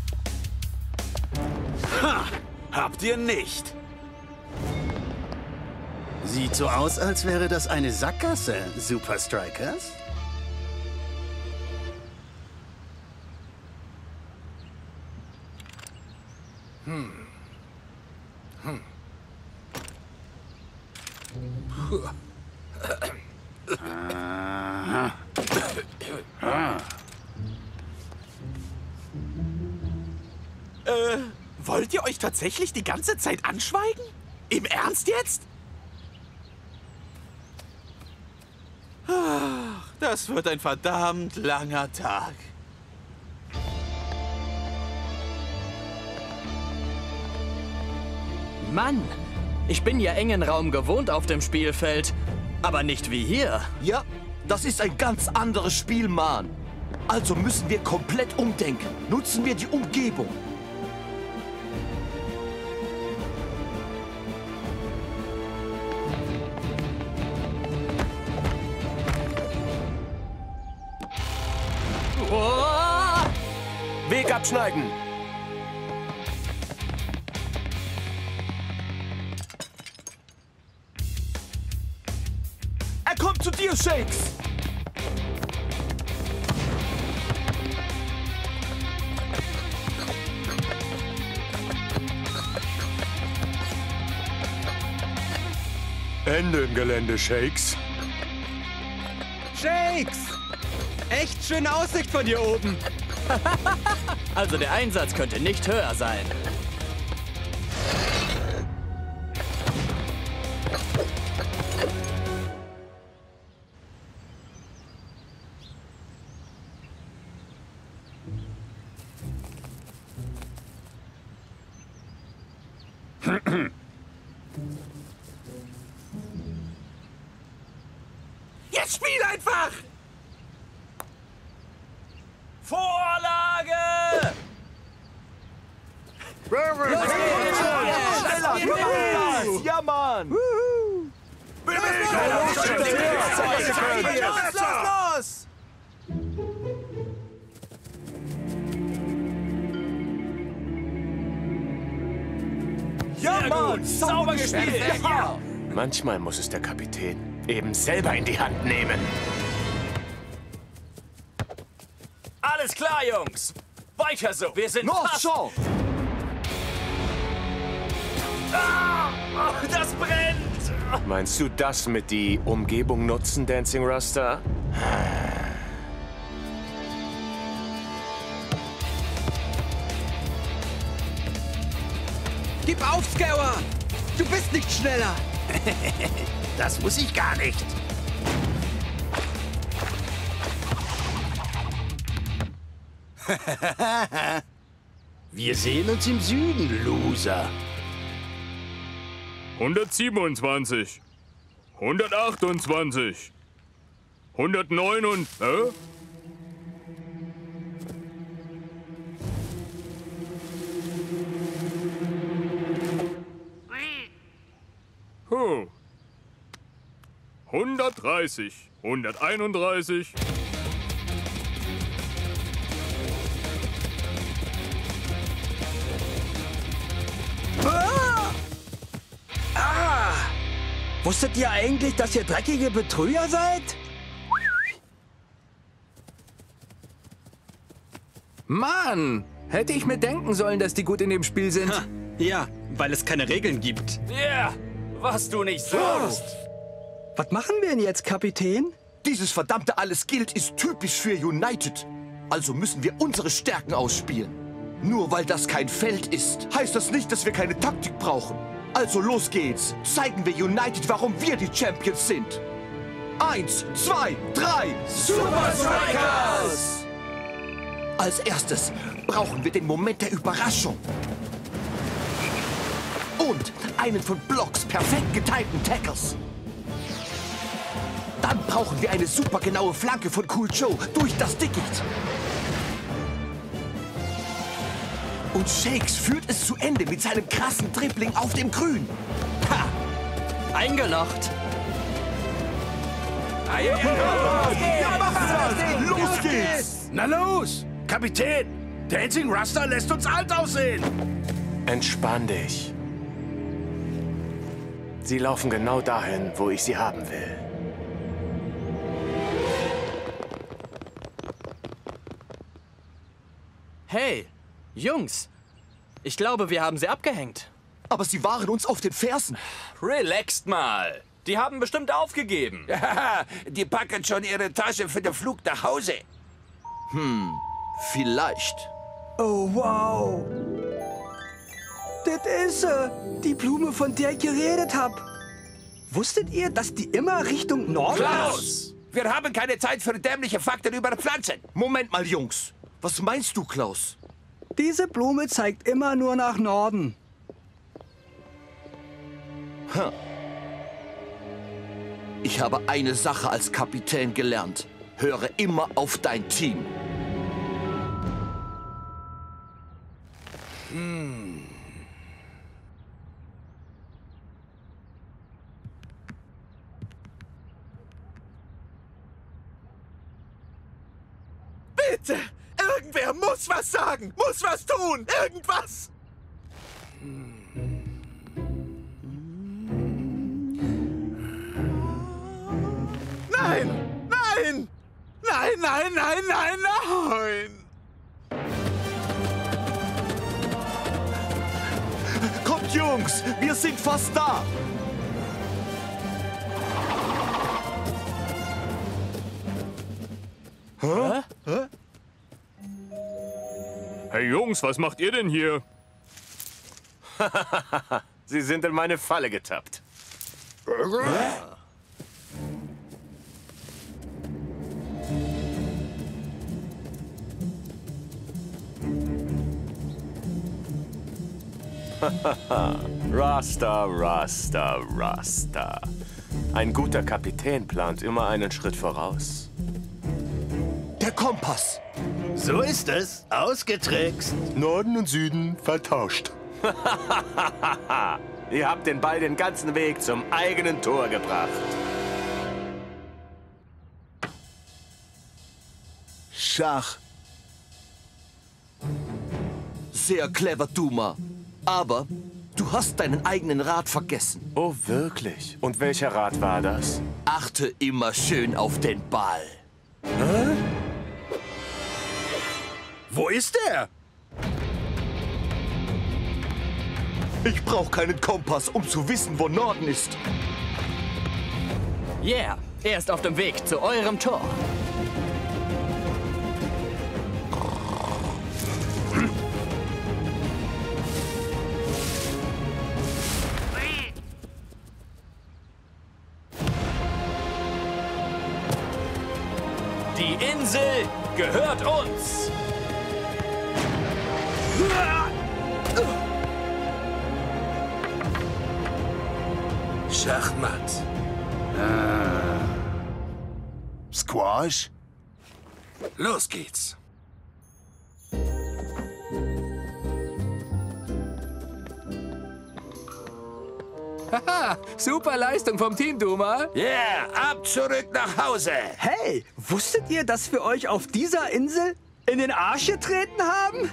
Speaker 6: Ha! Habt ihr nicht? Sieht so aus, als wäre das eine Sackgasse, Super Strikers.
Speaker 10: Hm. Hm.
Speaker 6: Aha. Ah.
Speaker 14: Äh, wollt ihr euch tatsächlich die ganze Zeit anschweigen? Im Ernst jetzt? Ach, das wird ein verdammt langer Tag.
Speaker 11: Mann, ich bin ja engen Raum gewohnt auf dem Spielfeld, aber nicht wie hier.
Speaker 4: Ja, das ist ein ganz anderes Spiel, Mann. Also müssen wir komplett umdenken. Nutzen wir die Umgebung.
Speaker 21: Oh! Weg abschneiden!
Speaker 4: Er kommt zu dir, Shakes!
Speaker 9: Ende im Gelände, Shakes.
Speaker 19: Shakes! Echt schöne Aussicht von hier oben.
Speaker 11: Also der Einsatz könnte nicht höher sein.
Speaker 14: Jetzt spiel einfach! Vorlage!
Speaker 4: Schneller! Ja, Mann!
Speaker 14: Los, los, los!
Speaker 4: Ja, Mann!
Speaker 14: Sauber gespielt! Ja.
Speaker 21: Manchmal muss es der Kapitän eben selber in die Hand nehmen.
Speaker 14: Alles klar, Jungs! Weiter so! Wir sind
Speaker 4: North
Speaker 14: fast...
Speaker 4: Shore!
Speaker 14: Ah, oh, das brennt!
Speaker 21: Meinst du das mit die Umgebung nutzen, Dancing Rasta?
Speaker 19: Gib auf, Scour! Du bist nicht schneller!
Speaker 6: Das muss ich gar nicht. Wir sehen uns im Süden, Loser.
Speaker 22: hundertsiebenundzwanzig. hundertachtundzwanzig. hundertneun und... Hä? Huh. hundertdreißig. hunderteinunddreißig.
Speaker 19: Ah! Ah! Wusstet ihr eigentlich, dass ihr dreckige Betrüger seid?
Speaker 3: Mann, hätte ich mir denken sollen, dass die gut in dem Spiel sind.
Speaker 19: Ha, ja,
Speaker 12: weil es keine Regeln gibt.
Speaker 14: Ja, yeah, was du nicht sagst.
Speaker 19: Was machen wir denn jetzt, Kapitän?
Speaker 4: Dieses verdammte Alles gilt ist typisch für United. Also müssen wir unsere Stärken ausspielen. Nur weil das kein Feld ist, heißt das nicht, dass wir keine Taktik brauchen. Also los geht's. Zeigen wir United, warum wir die Champions sind. Eins, zwei, drei, Super Strikers! Als erstes brauchen wir den Moment der Überraschung. Und einen von Blocks perfekt getimten Tackles. Dann brauchen wir eine super genaue Flanke von Cool Joe durch das Dickicht. Und Shakes führt es zu Ende mit seinem krassen Dribbling auf dem Grün.
Speaker 11: Ha! Eingelocht.
Speaker 4: Los geht's!
Speaker 15: Na los! Kapitän! Dancing Rasta lässt uns alt aussehen!
Speaker 21: Entspann dich. Sie laufen genau dahin, wo ich sie haben will.
Speaker 11: Hey, Jungs. Ich glaube, wir haben sie abgehängt.
Speaker 4: Aber sie waren uns auf den Fersen.
Speaker 14: Relaxt mal. Die haben bestimmt aufgegeben.
Speaker 15: Ja, die packen schon ihre Tasche für den Flug nach Hause.
Speaker 4: Hm, vielleicht.
Speaker 19: Oh, wow. Das ist sie, die Blume, von der ich geredet hab. Wusstet ihr, dass die immer Richtung Norden...
Speaker 15: Klaus! Wir haben keine Zeit für dämliche Fakten über Pflanzen.
Speaker 4: Moment mal, Jungs. Was meinst du, Klaus?
Speaker 19: Diese Blume zeigt immer nur nach Norden.
Speaker 4: Hm. Ich habe eine Sache als Kapitän gelernt. Höre immer auf dein Team.
Speaker 15: Hm.
Speaker 8: Bitte! Irgendwer muss was sagen! Muss was tun! Irgendwas! Nein! Nein! Nein, nein, nein, nein, nein!
Speaker 4: Kommt, Jungs! Wir sind fast da!
Speaker 22: Hä? Hä? Hey Jungs, was macht ihr denn hier?
Speaker 21: Sie sind in meine Falle getappt. Rasta, Rasta, Rasta. Ein guter Kapitän plant immer einen Schritt voraus.
Speaker 4: Der Kompass.
Speaker 13: So ist es. Ausgetrickst.
Speaker 21: Norden und Süden vertauscht. Ihr habt den Ball den ganzen Weg zum eigenen Tor gebracht.
Speaker 4: Schach. Sehr clever, Duma. Aber du hast deinen eigenen Rat vergessen.
Speaker 21: Oh, wirklich? Und welcher Rat war das?
Speaker 4: Achte immer schön auf den Ball.
Speaker 15: Hä? Wo ist er?
Speaker 4: Ich brauche keinen Kompass, um zu wissen, wo Norden ist.
Speaker 11: Yeah, er ist auf dem Weg zu eurem Tor.
Speaker 14: Die Insel gehört uns.
Speaker 15: Schachmatt. Ah.
Speaker 9: Squash?
Speaker 15: Los geht's.
Speaker 3: Haha, super Leistung vom Team, Duma.
Speaker 15: Yeah, ab zurück nach Hause.
Speaker 19: Hey, wusstet ihr, dass wir euch auf dieser Insel in den Arsch getreten haben?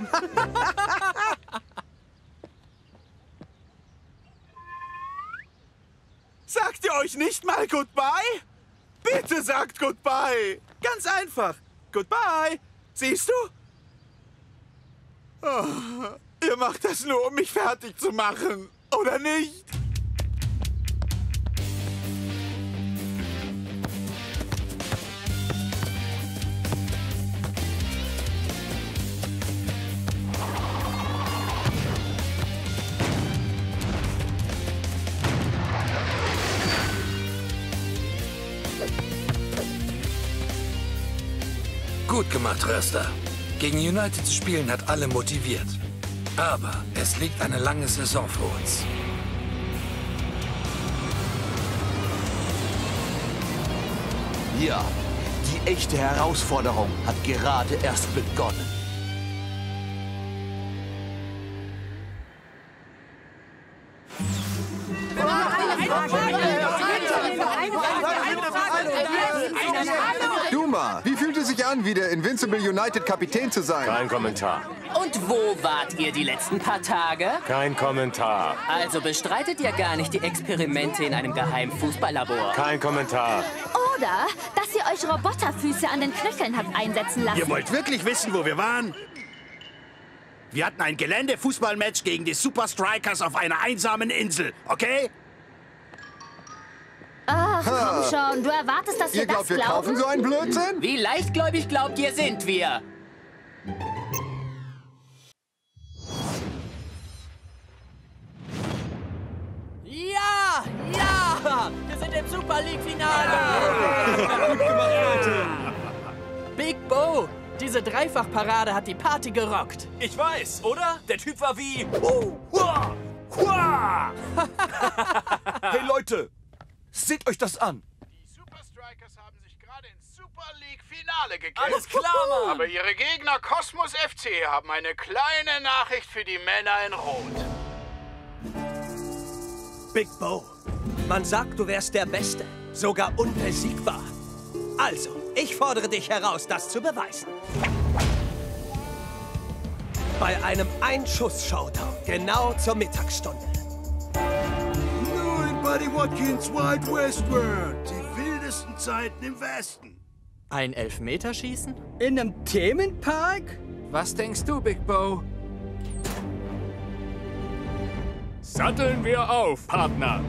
Speaker 8: Sagt ihr euch nicht mal Goodbye? Bitte sagt Goodbye. Ganz einfach. Goodbye. Siehst du? Oh.
Speaker 9: Ihr macht das nur, um mich fertig zu machen, oder nicht?
Speaker 10: Gut gemacht, Röster. Gegen United zu spielen hat alle motiviert. Aber es liegt eine lange Saison vor uns.
Speaker 4: Ja, die echte Herausforderung hat gerade erst begonnen.
Speaker 18: Duma, wie fühlt es sich an, wieder Invincible United Kapitän zu sein?
Speaker 21: Kein Kommentar.
Speaker 2: Und wo wart ihr die letzten paar Tage?
Speaker 21: Kein Kommentar.
Speaker 2: Also bestreitet ihr gar nicht die Experimente in einem geheimen Fußballlabor?
Speaker 21: Kein Kommentar.
Speaker 17: Oder, dass ihr euch Roboterfüße an den Knöcheln habt einsetzen lassen.
Speaker 15: Ihr wollt wirklich wissen, wo wir waren? Wir hatten ein Geländefußballmatch gegen die Super Strikers auf einer einsamen Insel, okay?
Speaker 17: Ach, komm schon. Du erwartest, dass wir
Speaker 18: Ihr glaubt,
Speaker 17: das
Speaker 18: wir
Speaker 17: glauben?
Speaker 18: kaufen so einen Blödsinn?
Speaker 2: Wie leichtgläubig glaubt ihr, sind wir?
Speaker 11: Ja! Ja! Wir sind im Super League-Finale!
Speaker 14: Gut gemacht, Leute!
Speaker 11: Big Bo! Diese Dreifachparade hat die Party gerockt.
Speaker 14: Ich weiß, oder? Der Typ war wie... Oh, hua, hua.
Speaker 4: Hey Leute, seht euch das an.
Speaker 8: Die Super Strikers haben sich gerade ins Super League-Finale gekämpft.
Speaker 14: Alles klar, Mann!
Speaker 8: Aber ihre Gegner Cosmos F C haben eine kleine Nachricht für die Männer in Rot.
Speaker 14: Big Bo, man sagt, du wärst der Beste, sogar unbesiegbar. Also, ich fordere dich heraus, das zu beweisen. Bei einem Einschuss-Showdown, genau zur Mittagsstunde.
Speaker 15: Nur in Buddy Watkins Wild West World. Die wildesten Zeiten im Westen.
Speaker 11: Ein Elfmeterschießen?
Speaker 19: In einem Themenpark?
Speaker 3: Was denkst du, Big Bo?
Speaker 22: Satteln wir auf, Partner!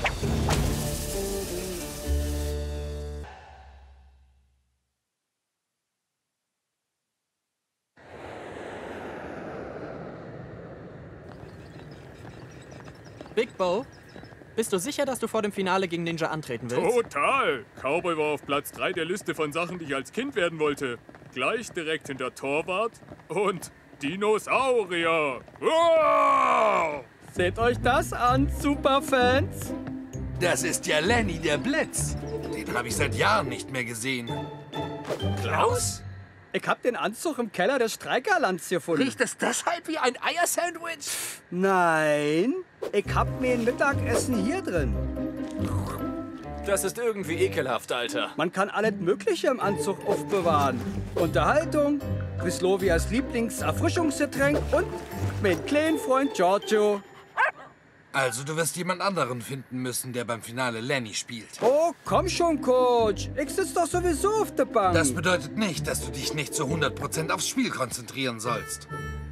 Speaker 11: Big Bo, bist du sicher, dass du vor dem Finale gegen Ninja antreten willst?
Speaker 22: Total! Cowboy war auf Platz drei der Liste von Sachen, die ich als Kind werden wollte. Gleich direkt hinter Torwart und Dinosaurier. Wow!
Speaker 19: Seht euch das an, Superfans!
Speaker 10: Das ist ja Lenny, der Blitz. Den habe ich seit Jahren nicht mehr gesehen.
Speaker 19: Klaus? Ich hab den Anzug im Keller des Streikerlands gefunden.
Speaker 3: Riecht es deshalb wie ein Eiersandwich?
Speaker 19: Nein, ich hab mir ein Mittagessen hier drin.
Speaker 14: Das ist irgendwie ekelhaft, Alter.
Speaker 19: Man kann alles Mögliche im Anzug aufbewahren. Unterhaltung, Wislovias Lieblingserfrischungsgetränk und mein kleinen Freund Giorgio.
Speaker 10: Also du wirst jemand anderen finden müssen, der beim Finale Lenny spielt.
Speaker 19: Oh, komm schon, Coach. Ich sitze doch sowieso auf der Bank.
Speaker 10: Das bedeutet nicht, dass du dich nicht zu hundert Prozent aufs Spiel konzentrieren sollst.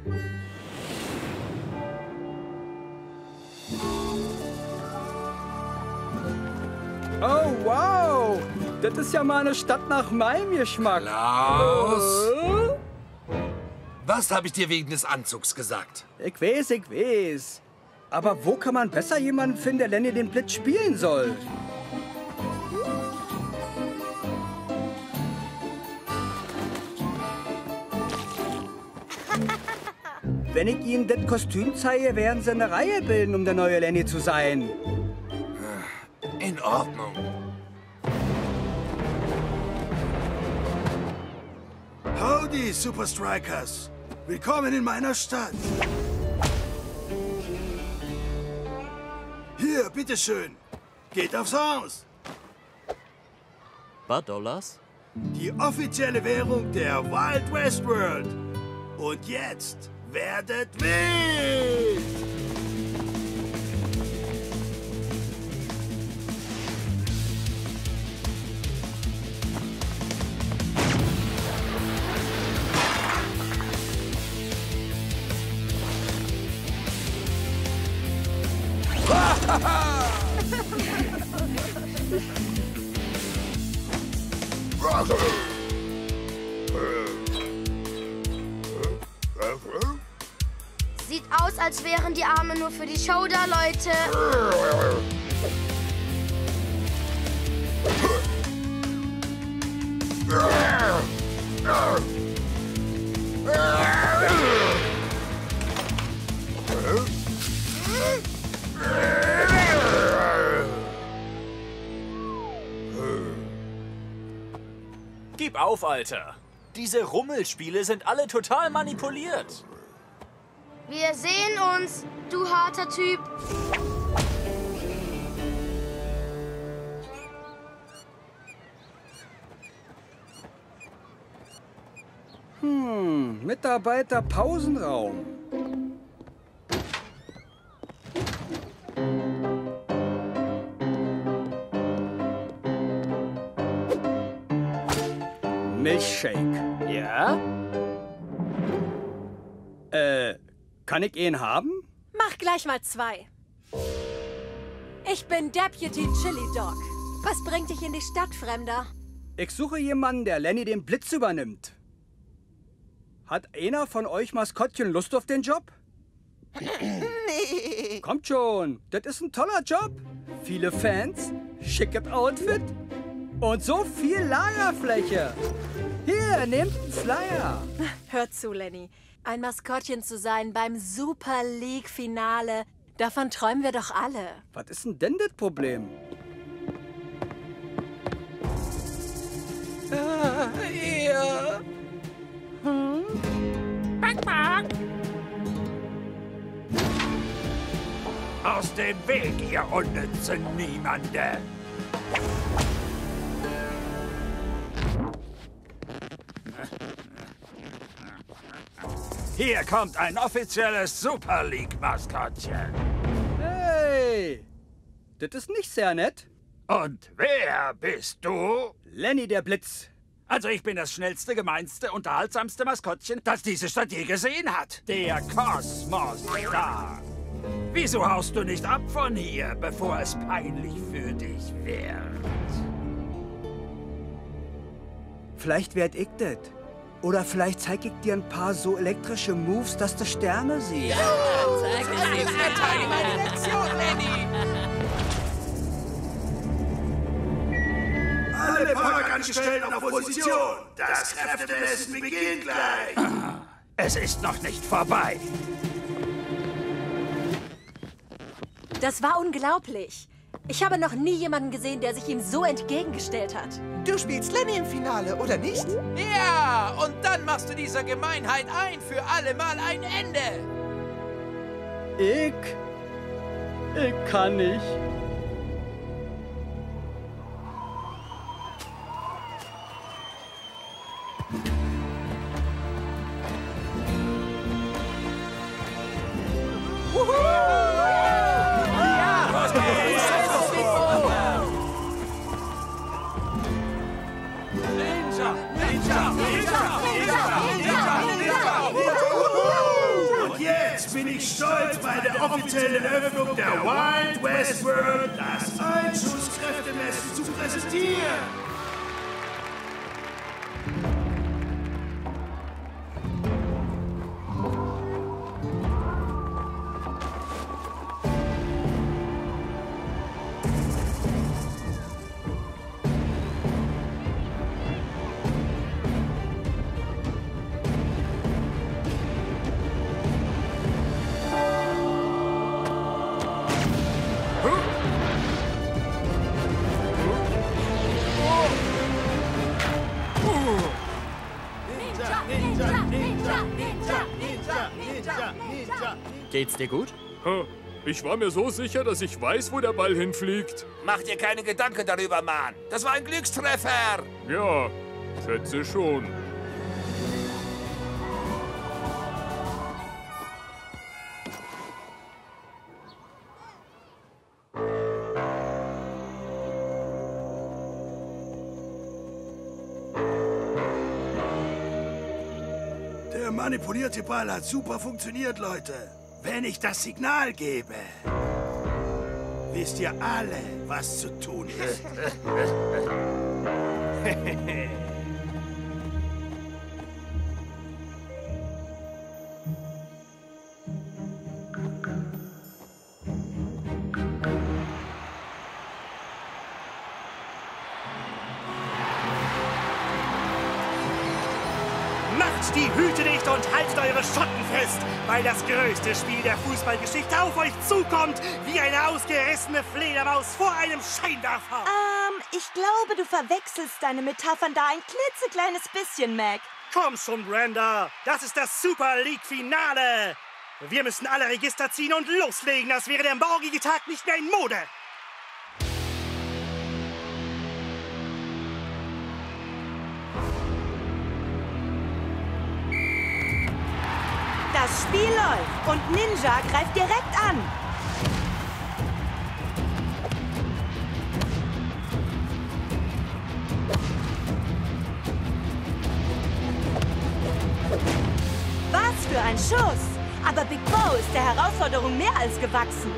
Speaker 19: Oh, wow. Das ist ja mal eine Stadt nach meinem Geschmack.
Speaker 10: Klaus!
Speaker 19: Äh?
Speaker 10: Was habe ich dir wegen des Anzugs gesagt?
Speaker 19: Ich weiß, ich weiß. Aber wo kann man besser jemanden finden, der Lenny den Blitz spielen soll? Wenn ich Ihnen das Kostüm zeige, werden Sie eine Reihe bilden, um der neue Lenny zu sein.
Speaker 10: In Ordnung.
Speaker 15: Howdy, Super Strikers. Willkommen in meiner Stadt. Hier, bitteschön. Geht aufs Haus.
Speaker 11: Was, Dollars?
Speaker 15: Die offizielle Währung der Wild West World. Und jetzt werdet wild!
Speaker 1: Sieht aus, als wären die Arme nur für die Show da, Leute.
Speaker 16: Gib auf, Alter. Diese Rummelspiele sind alle total manipuliert.
Speaker 1: Wir sehen uns, du harter Typ.
Speaker 19: Hm, Mitarbeiter-Pausenraum. Milchshake.
Speaker 2: Ja?
Speaker 19: Äh, kann ich ihn haben?
Speaker 23: Mach gleich mal zwei. Ich bin Deputy Chili Dog. Was bringt dich in die Stadt, Fremder?
Speaker 19: Ich suche jemanden, der Lenny den Blitz übernimmt. Hat einer von euch Maskottchen Lust auf den Job?
Speaker 24: Nee.
Speaker 19: Kommt schon, das ist ein toller Job. Viele Fans, schickes Outfit und so viel Lagerfläche. Hier, nehmt einen Flyer.
Speaker 23: Hör zu, Lenny. Ein Maskottchen zu sein beim Super League-Finale, davon träumen wir doch alle.
Speaker 19: Was ist denn denn das Problem?
Speaker 24: Ah, ja.
Speaker 23: Hm?
Speaker 5: Bang, bang. Aus dem Weg, ihr unnützen Niemande! Hier kommt ein offizielles Super League-Maskottchen.
Speaker 19: Hey, das ist nicht sehr nett.
Speaker 5: Und wer bist du?
Speaker 19: Lenny der Blitz.
Speaker 5: Also ich bin das schnellste, gemeinste, unterhaltsamste Maskottchen, das diese Stadt je gesehen hat. Der Kosmos-Star. Wieso haust du nicht ab von hier, bevor es peinlich für dich wird?
Speaker 19: Vielleicht werd ich das. Oder vielleicht zeig ich dir ein paar so elektrische Moves, dass du Sterne siehst.
Speaker 24: Ja, zeig es ihm. Erteile meine Lektion, Lenny.
Speaker 5: Alle Parkangestellten auf Position. Das Kräftemessen beginnt gleich. Es ist noch nicht vorbei.
Speaker 23: Das war unglaublich. Ich habe noch nie jemanden gesehen, der sich ihm so entgegengestellt hat.
Speaker 24: Du spielst Lenny im Finale, oder nicht? Ja, und dann machst du dieser Gemeinheit ein für alle Mal ein Ende.
Speaker 19: Ich... Ich kann nicht.
Speaker 5: Und jetzt bin ich stolz, bei der offiziellen Eröffnung der Wild West World das Einschusskräftemessen zu präsentieren.
Speaker 11: Geht's dir gut?
Speaker 22: Ich war mir so sicher, dass ich weiß, wo der Ball hinfliegt.
Speaker 25: Mach dir keine Gedanken darüber, Mann. Das war ein Glückstreffer.
Speaker 22: Ja, schätze schon.
Speaker 5: Der manipulierte Ball hat super funktioniert, Leute. Wenn ich das Signal gebe.
Speaker 15: wisst ihr alle, was zu tun ist.
Speaker 6: Macht die Hüte dicht und haltet eure Schotten fest, weil das größte Spiel der Fußballgeschichte auf euch zukommt, wie eine ausgerissene Fledermaus vor einem Scheinwerfer.
Speaker 7: Ähm, ich glaube, du verwechselst deine Metaphern da ein klitzekleines bisschen, Mac.
Speaker 6: Komm schon, Brenda, das ist das Super League-Finale. Wir müssen alle Register ziehen und loslegen, als wäre der morgige Tag nicht mehr in Mode.
Speaker 7: Das Spiel läuft und Ninja greift direkt an. Was für ein Schuss! Aber Big Bo ist der Herausforderung mehr als gewachsen.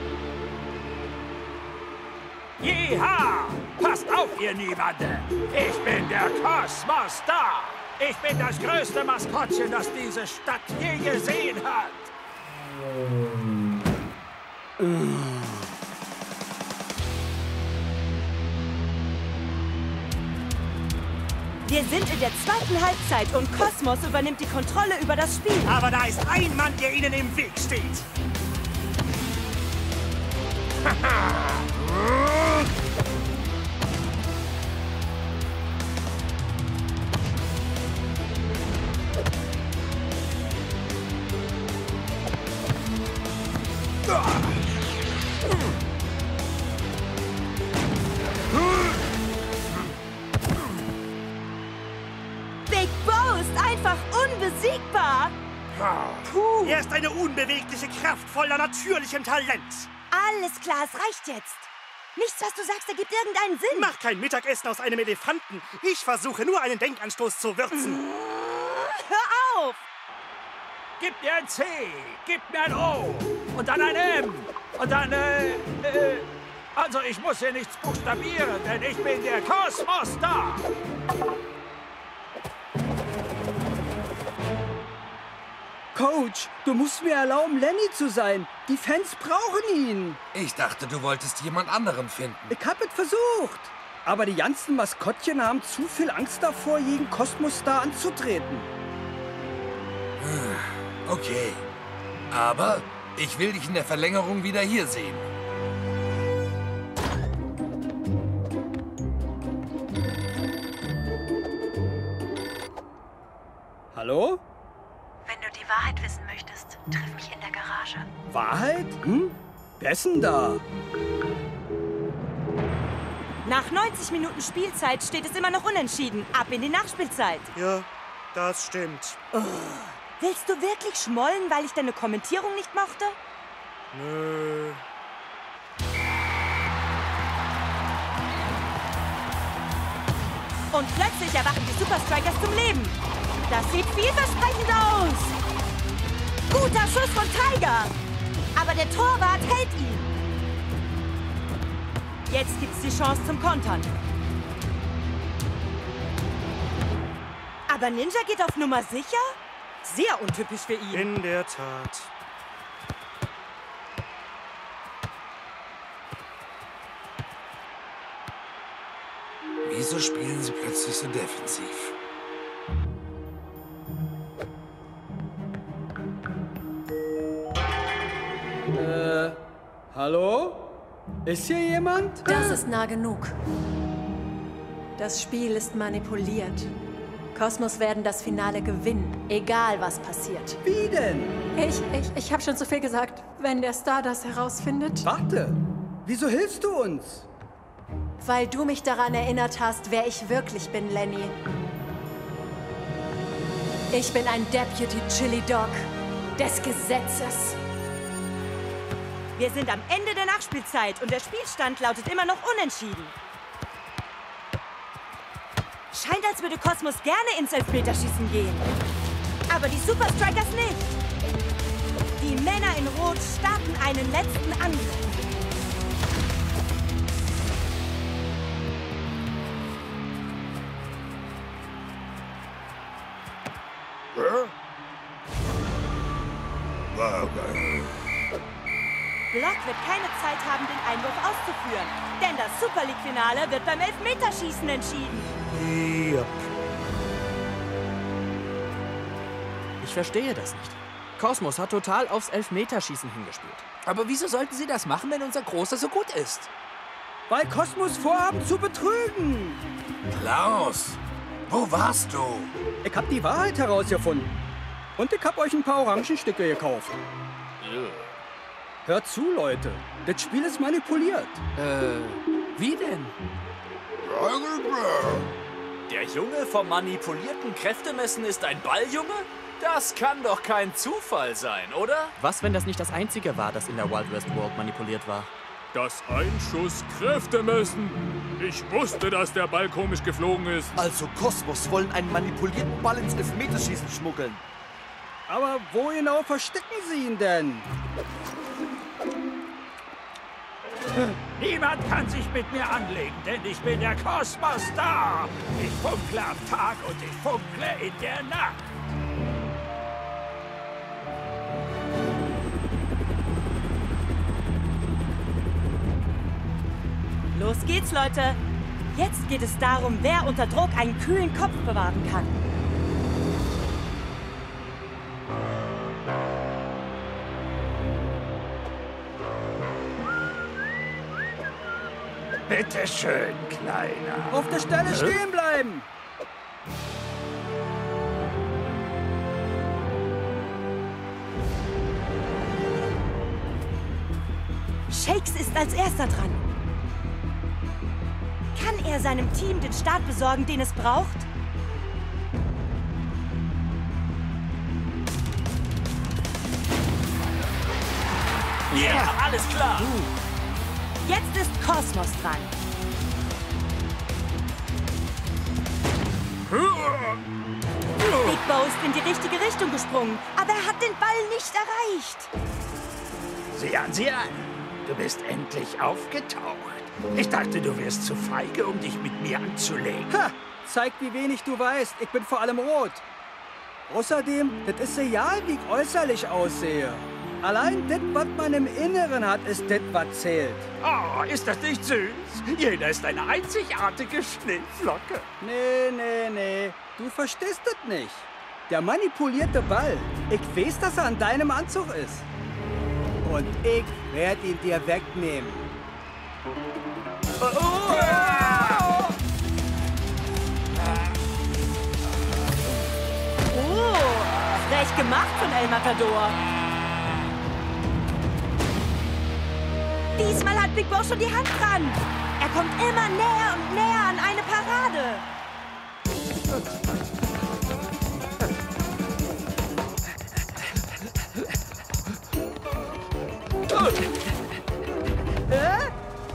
Speaker 5: Jeha! Passt auf, ihr Niemande! Ich bin der Kosmos Star! Ich bin das größte Maskottchen, das diese Stadt je gesehen hat!
Speaker 7: Wir sind in der zweiten Halbzeit und Kosmos übernimmt die Kontrolle über das Spiel.
Speaker 6: Aber da ist ein Mann, der ihnen im Weg steht.
Speaker 7: Big Bo ist einfach unbesiegbar.
Speaker 6: Puh. Er ist eine unbewegliche Kraft voller natürlichem Talent.
Speaker 7: Alles klar, es reicht jetzt. Nichts, was du sagst, ergibt irgendeinen Sinn.
Speaker 6: Mach kein Mittagessen aus einem Elefanten. Ich versuche nur, einen Denkanstoß zu würzen.
Speaker 7: Hör auf!
Speaker 5: Gib mir ein C, gib mir ein O und dann ein M und dann, äh, äh, also ich muss hier nichts buchstabieren, denn ich bin der Kosmos Star.
Speaker 19: Coach, du musst mir erlauben, Lenny zu sein. Die Fans brauchen ihn.
Speaker 10: Ich dachte, du wolltest jemand anderen finden.
Speaker 19: Ich hab es versucht. Aber die ganzen Maskottchen haben zu viel Angst davor, gegen Kosmos Star anzutreten.
Speaker 10: Okay. Aber ich will dich in der Verlängerung wieder hier sehen.
Speaker 19: Hallo?
Speaker 12: Wenn du die Wahrheit wissen möchtest, triff mich in der Garage.
Speaker 19: Wahrheit? Hm? Wer ist denn da?
Speaker 7: Nach neunzig Minuten Spielzeit steht es immer noch unentschieden. Ab in die Nachspielzeit.
Speaker 6: Ja, das stimmt.
Speaker 7: Oh. Willst du wirklich schmollen, weil ich deine Kommentierung nicht mochte?
Speaker 6: Nö.
Speaker 7: Und plötzlich erwachen die Super Strikers zum Leben. Das sieht vielversprechend aus. Guter Schuss von Tiger. Aber der Torwart hält ihn. Jetzt gibt's die Chance zum Kontern. Aber Ninja geht auf Nummer sicher? Sehr untypisch für ihn.
Speaker 6: In der Tat.
Speaker 10: Wieso spielen sie plötzlich so defensiv?
Speaker 19: Äh, hallo? Ist hier jemand?
Speaker 23: Das ist nah genug. Das Spiel ist manipuliert. Kosmos werden das Finale gewinnen, egal was passiert.
Speaker 19: Wie denn?
Speaker 23: Ich, ich, ich habe schon zu viel gesagt. Wenn der Star das herausfindet...
Speaker 19: Warte, wieso hilfst du uns?
Speaker 23: Weil du mich daran erinnert hast, wer ich wirklich bin, Lenny. Ich bin ein Deputy Chili Dog des Gesetzes.
Speaker 7: Wir sind am Ende der Nachspielzeit und der Spielstand lautet immer noch unentschieden. Scheint, als würde Kosmos gerne ins Elfmeterschießen gehen. Aber die Super Strikers nicht. Die Männer in Rot starten einen letzten Angriff. Block wird keine Zeit haben, den Einwurf auszuführen. Denn das Super League-Finale wird beim Elfmeterschießen entschieden.
Speaker 14: Ja.
Speaker 11: Ich verstehe das nicht. Kosmos hat total aufs Elfmeterschießen hingespielt.
Speaker 3: Aber wieso sollten sie das machen, wenn unser Großer so gut ist?
Speaker 19: Weil Kosmos vorhaben zu betrügen.
Speaker 10: Klaus, wo warst du?
Speaker 19: Ich hab die Wahrheit herausgefunden. Und ich hab euch ein paar Orangenstücke gekauft. Hört zu, Leute. Das Spiel ist manipuliert.
Speaker 3: Äh, wie denn?
Speaker 16: Der Junge vom manipulierten Kräftemessen ist ein Balljunge? Das kann doch kein Zufall sein, oder?
Speaker 11: Was, wenn das nicht das Einzige war, das in der Wild West World manipuliert war?
Speaker 22: Das Einschuss-Kräftemessen. Ich wusste, dass der Ball komisch geflogen ist.
Speaker 4: Also Kosmos wollen einen manipulierten Ball ins Elfmeterschießen schmuggeln.
Speaker 19: Aber wo genau verstecken sie ihn denn?
Speaker 5: Niemand kann sich mit mir anlegen, denn ich bin der Kosmos-Star. Ich funkle am Tag und ich funkle in der Nacht.
Speaker 7: Los geht's, Leute. Jetzt geht es darum, wer unter Druck einen kühlen Kopf bewahren kann.
Speaker 5: Bitte schön, Kleiner.
Speaker 19: Auf der Stelle stehen bleiben.
Speaker 7: Shakes ist als erster dran. Kann er seinem Team den Start besorgen, den es braucht?
Speaker 16: Ja, yeah, alles klar.
Speaker 7: Jetzt ist Kosmos dran. Big Bo ist in die richtige Richtung gesprungen, aber er hat den Ball nicht erreicht.
Speaker 5: Sieh an, sieh an. Du bist endlich aufgetaucht. Ich dachte, du wärst zu feige, um dich mit mir anzulegen.
Speaker 19: Ha! Zeigt, wie wenig du weißt. Ich bin vor allem rot. Außerdem, das ist egal, wie ich äußerlich aussehe. Allein das, was man im Inneren hat, ist das, was zählt.
Speaker 5: Oh, ist das nicht süß? Jeder ist eine einzigartige Schnittflocke.
Speaker 19: Nee, nee, nee. Du verstehst das nicht. Der manipulierte Ball. Ich weiß, dass er an deinem Anzug ist. Und ich werde ihn dir wegnehmen.
Speaker 7: Oh, frech gemacht von El Matador. Diesmal hat Big Bo schon die Hand dran. Er kommt immer näher und näher an eine Parade.
Speaker 19: Äh?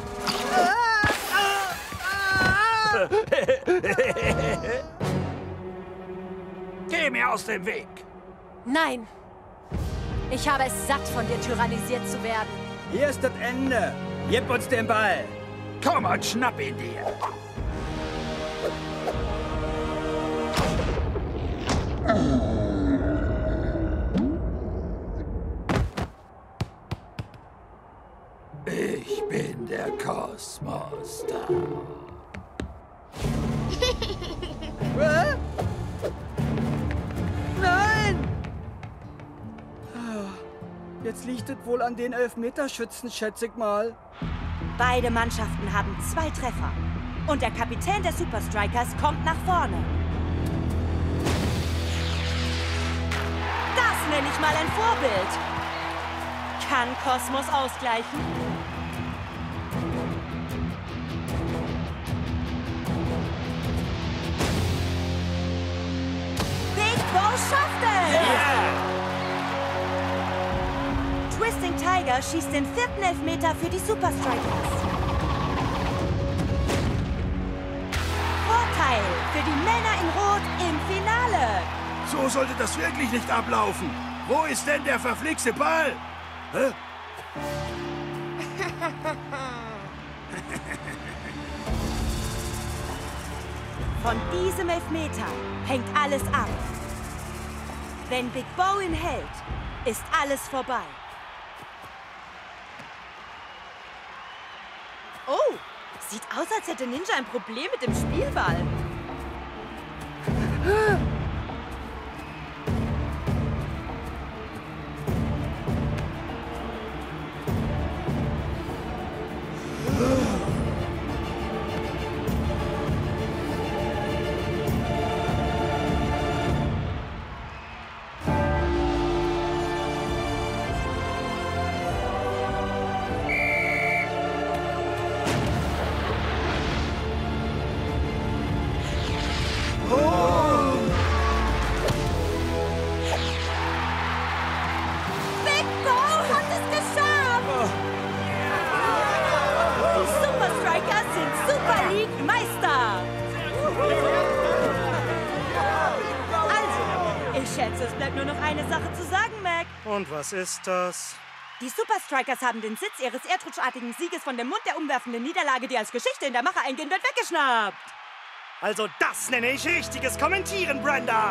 Speaker 5: Geh mir aus dem Weg!
Speaker 23: Nein. Ich habe es satt, von dir tyrannisiert zu werden.
Speaker 19: Hier ist das Ende. Gib uns den Ball.
Speaker 5: Komm und schnapp ihn dir. Ich bin der Kosmos-Star.
Speaker 19: Äh? Nein! Jetzt liegt es wohl an den Elfmeterschützen, schätze ich mal.
Speaker 7: Beide Mannschaften haben zwei Treffer. Und der Kapitän der Super Strikers kommt nach vorne. Das nenne ich mal ein Vorbild. Kann Kosmos ausgleichen? Big Bo schafft es!
Speaker 5: Yeah!
Speaker 7: Twisting Tiger schießt den vierten Elfmeter für die Super Strikers. Vorteil für die Männer in Rot im Finale.
Speaker 15: So sollte das wirklich nicht ablaufen. Wo ist denn der verflixte Ball? Hä?
Speaker 7: Von diesem Elfmeter hängt alles ab. Wenn Big Bo ihn hält, ist alles vorbei. Oh, sieht aus, als hätte Ninja ein Problem mit dem Spielball.
Speaker 6: Und was ist das?
Speaker 7: Die Super Strikers haben den Sitz ihres erdrutschartigen Sieges von dem Mund der umwerfenden Niederlage, die als Geschichte in der Mache eingehen wird, weggeschnappt.
Speaker 6: Also das nenne ich richtiges Kommentieren, Brenda.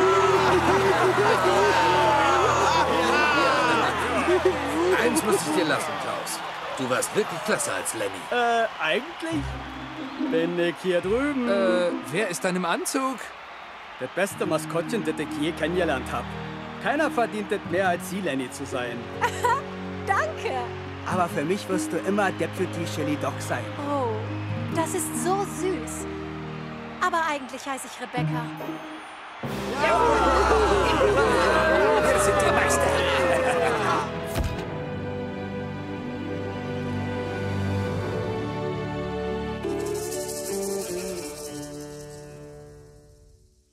Speaker 10: Eins muss ich dir lassen, Klaus. Du warst wirklich klasse als Lenny.
Speaker 19: Äh, eigentlich bin ich hier drüben.
Speaker 3: Äh, wer ist dann im Anzug?
Speaker 19: Das beste Maskottchen, das ich je kennengelernt habe. Keiner verdient es mehr, als Sie, Lenny, zu sein.
Speaker 7: Danke.
Speaker 19: Aber für mich wirst du immer Deputy Shelly Dog sein.
Speaker 23: Oh, das ist so süß. Aber eigentlich heiße ich Rebecca.
Speaker 7: Ja.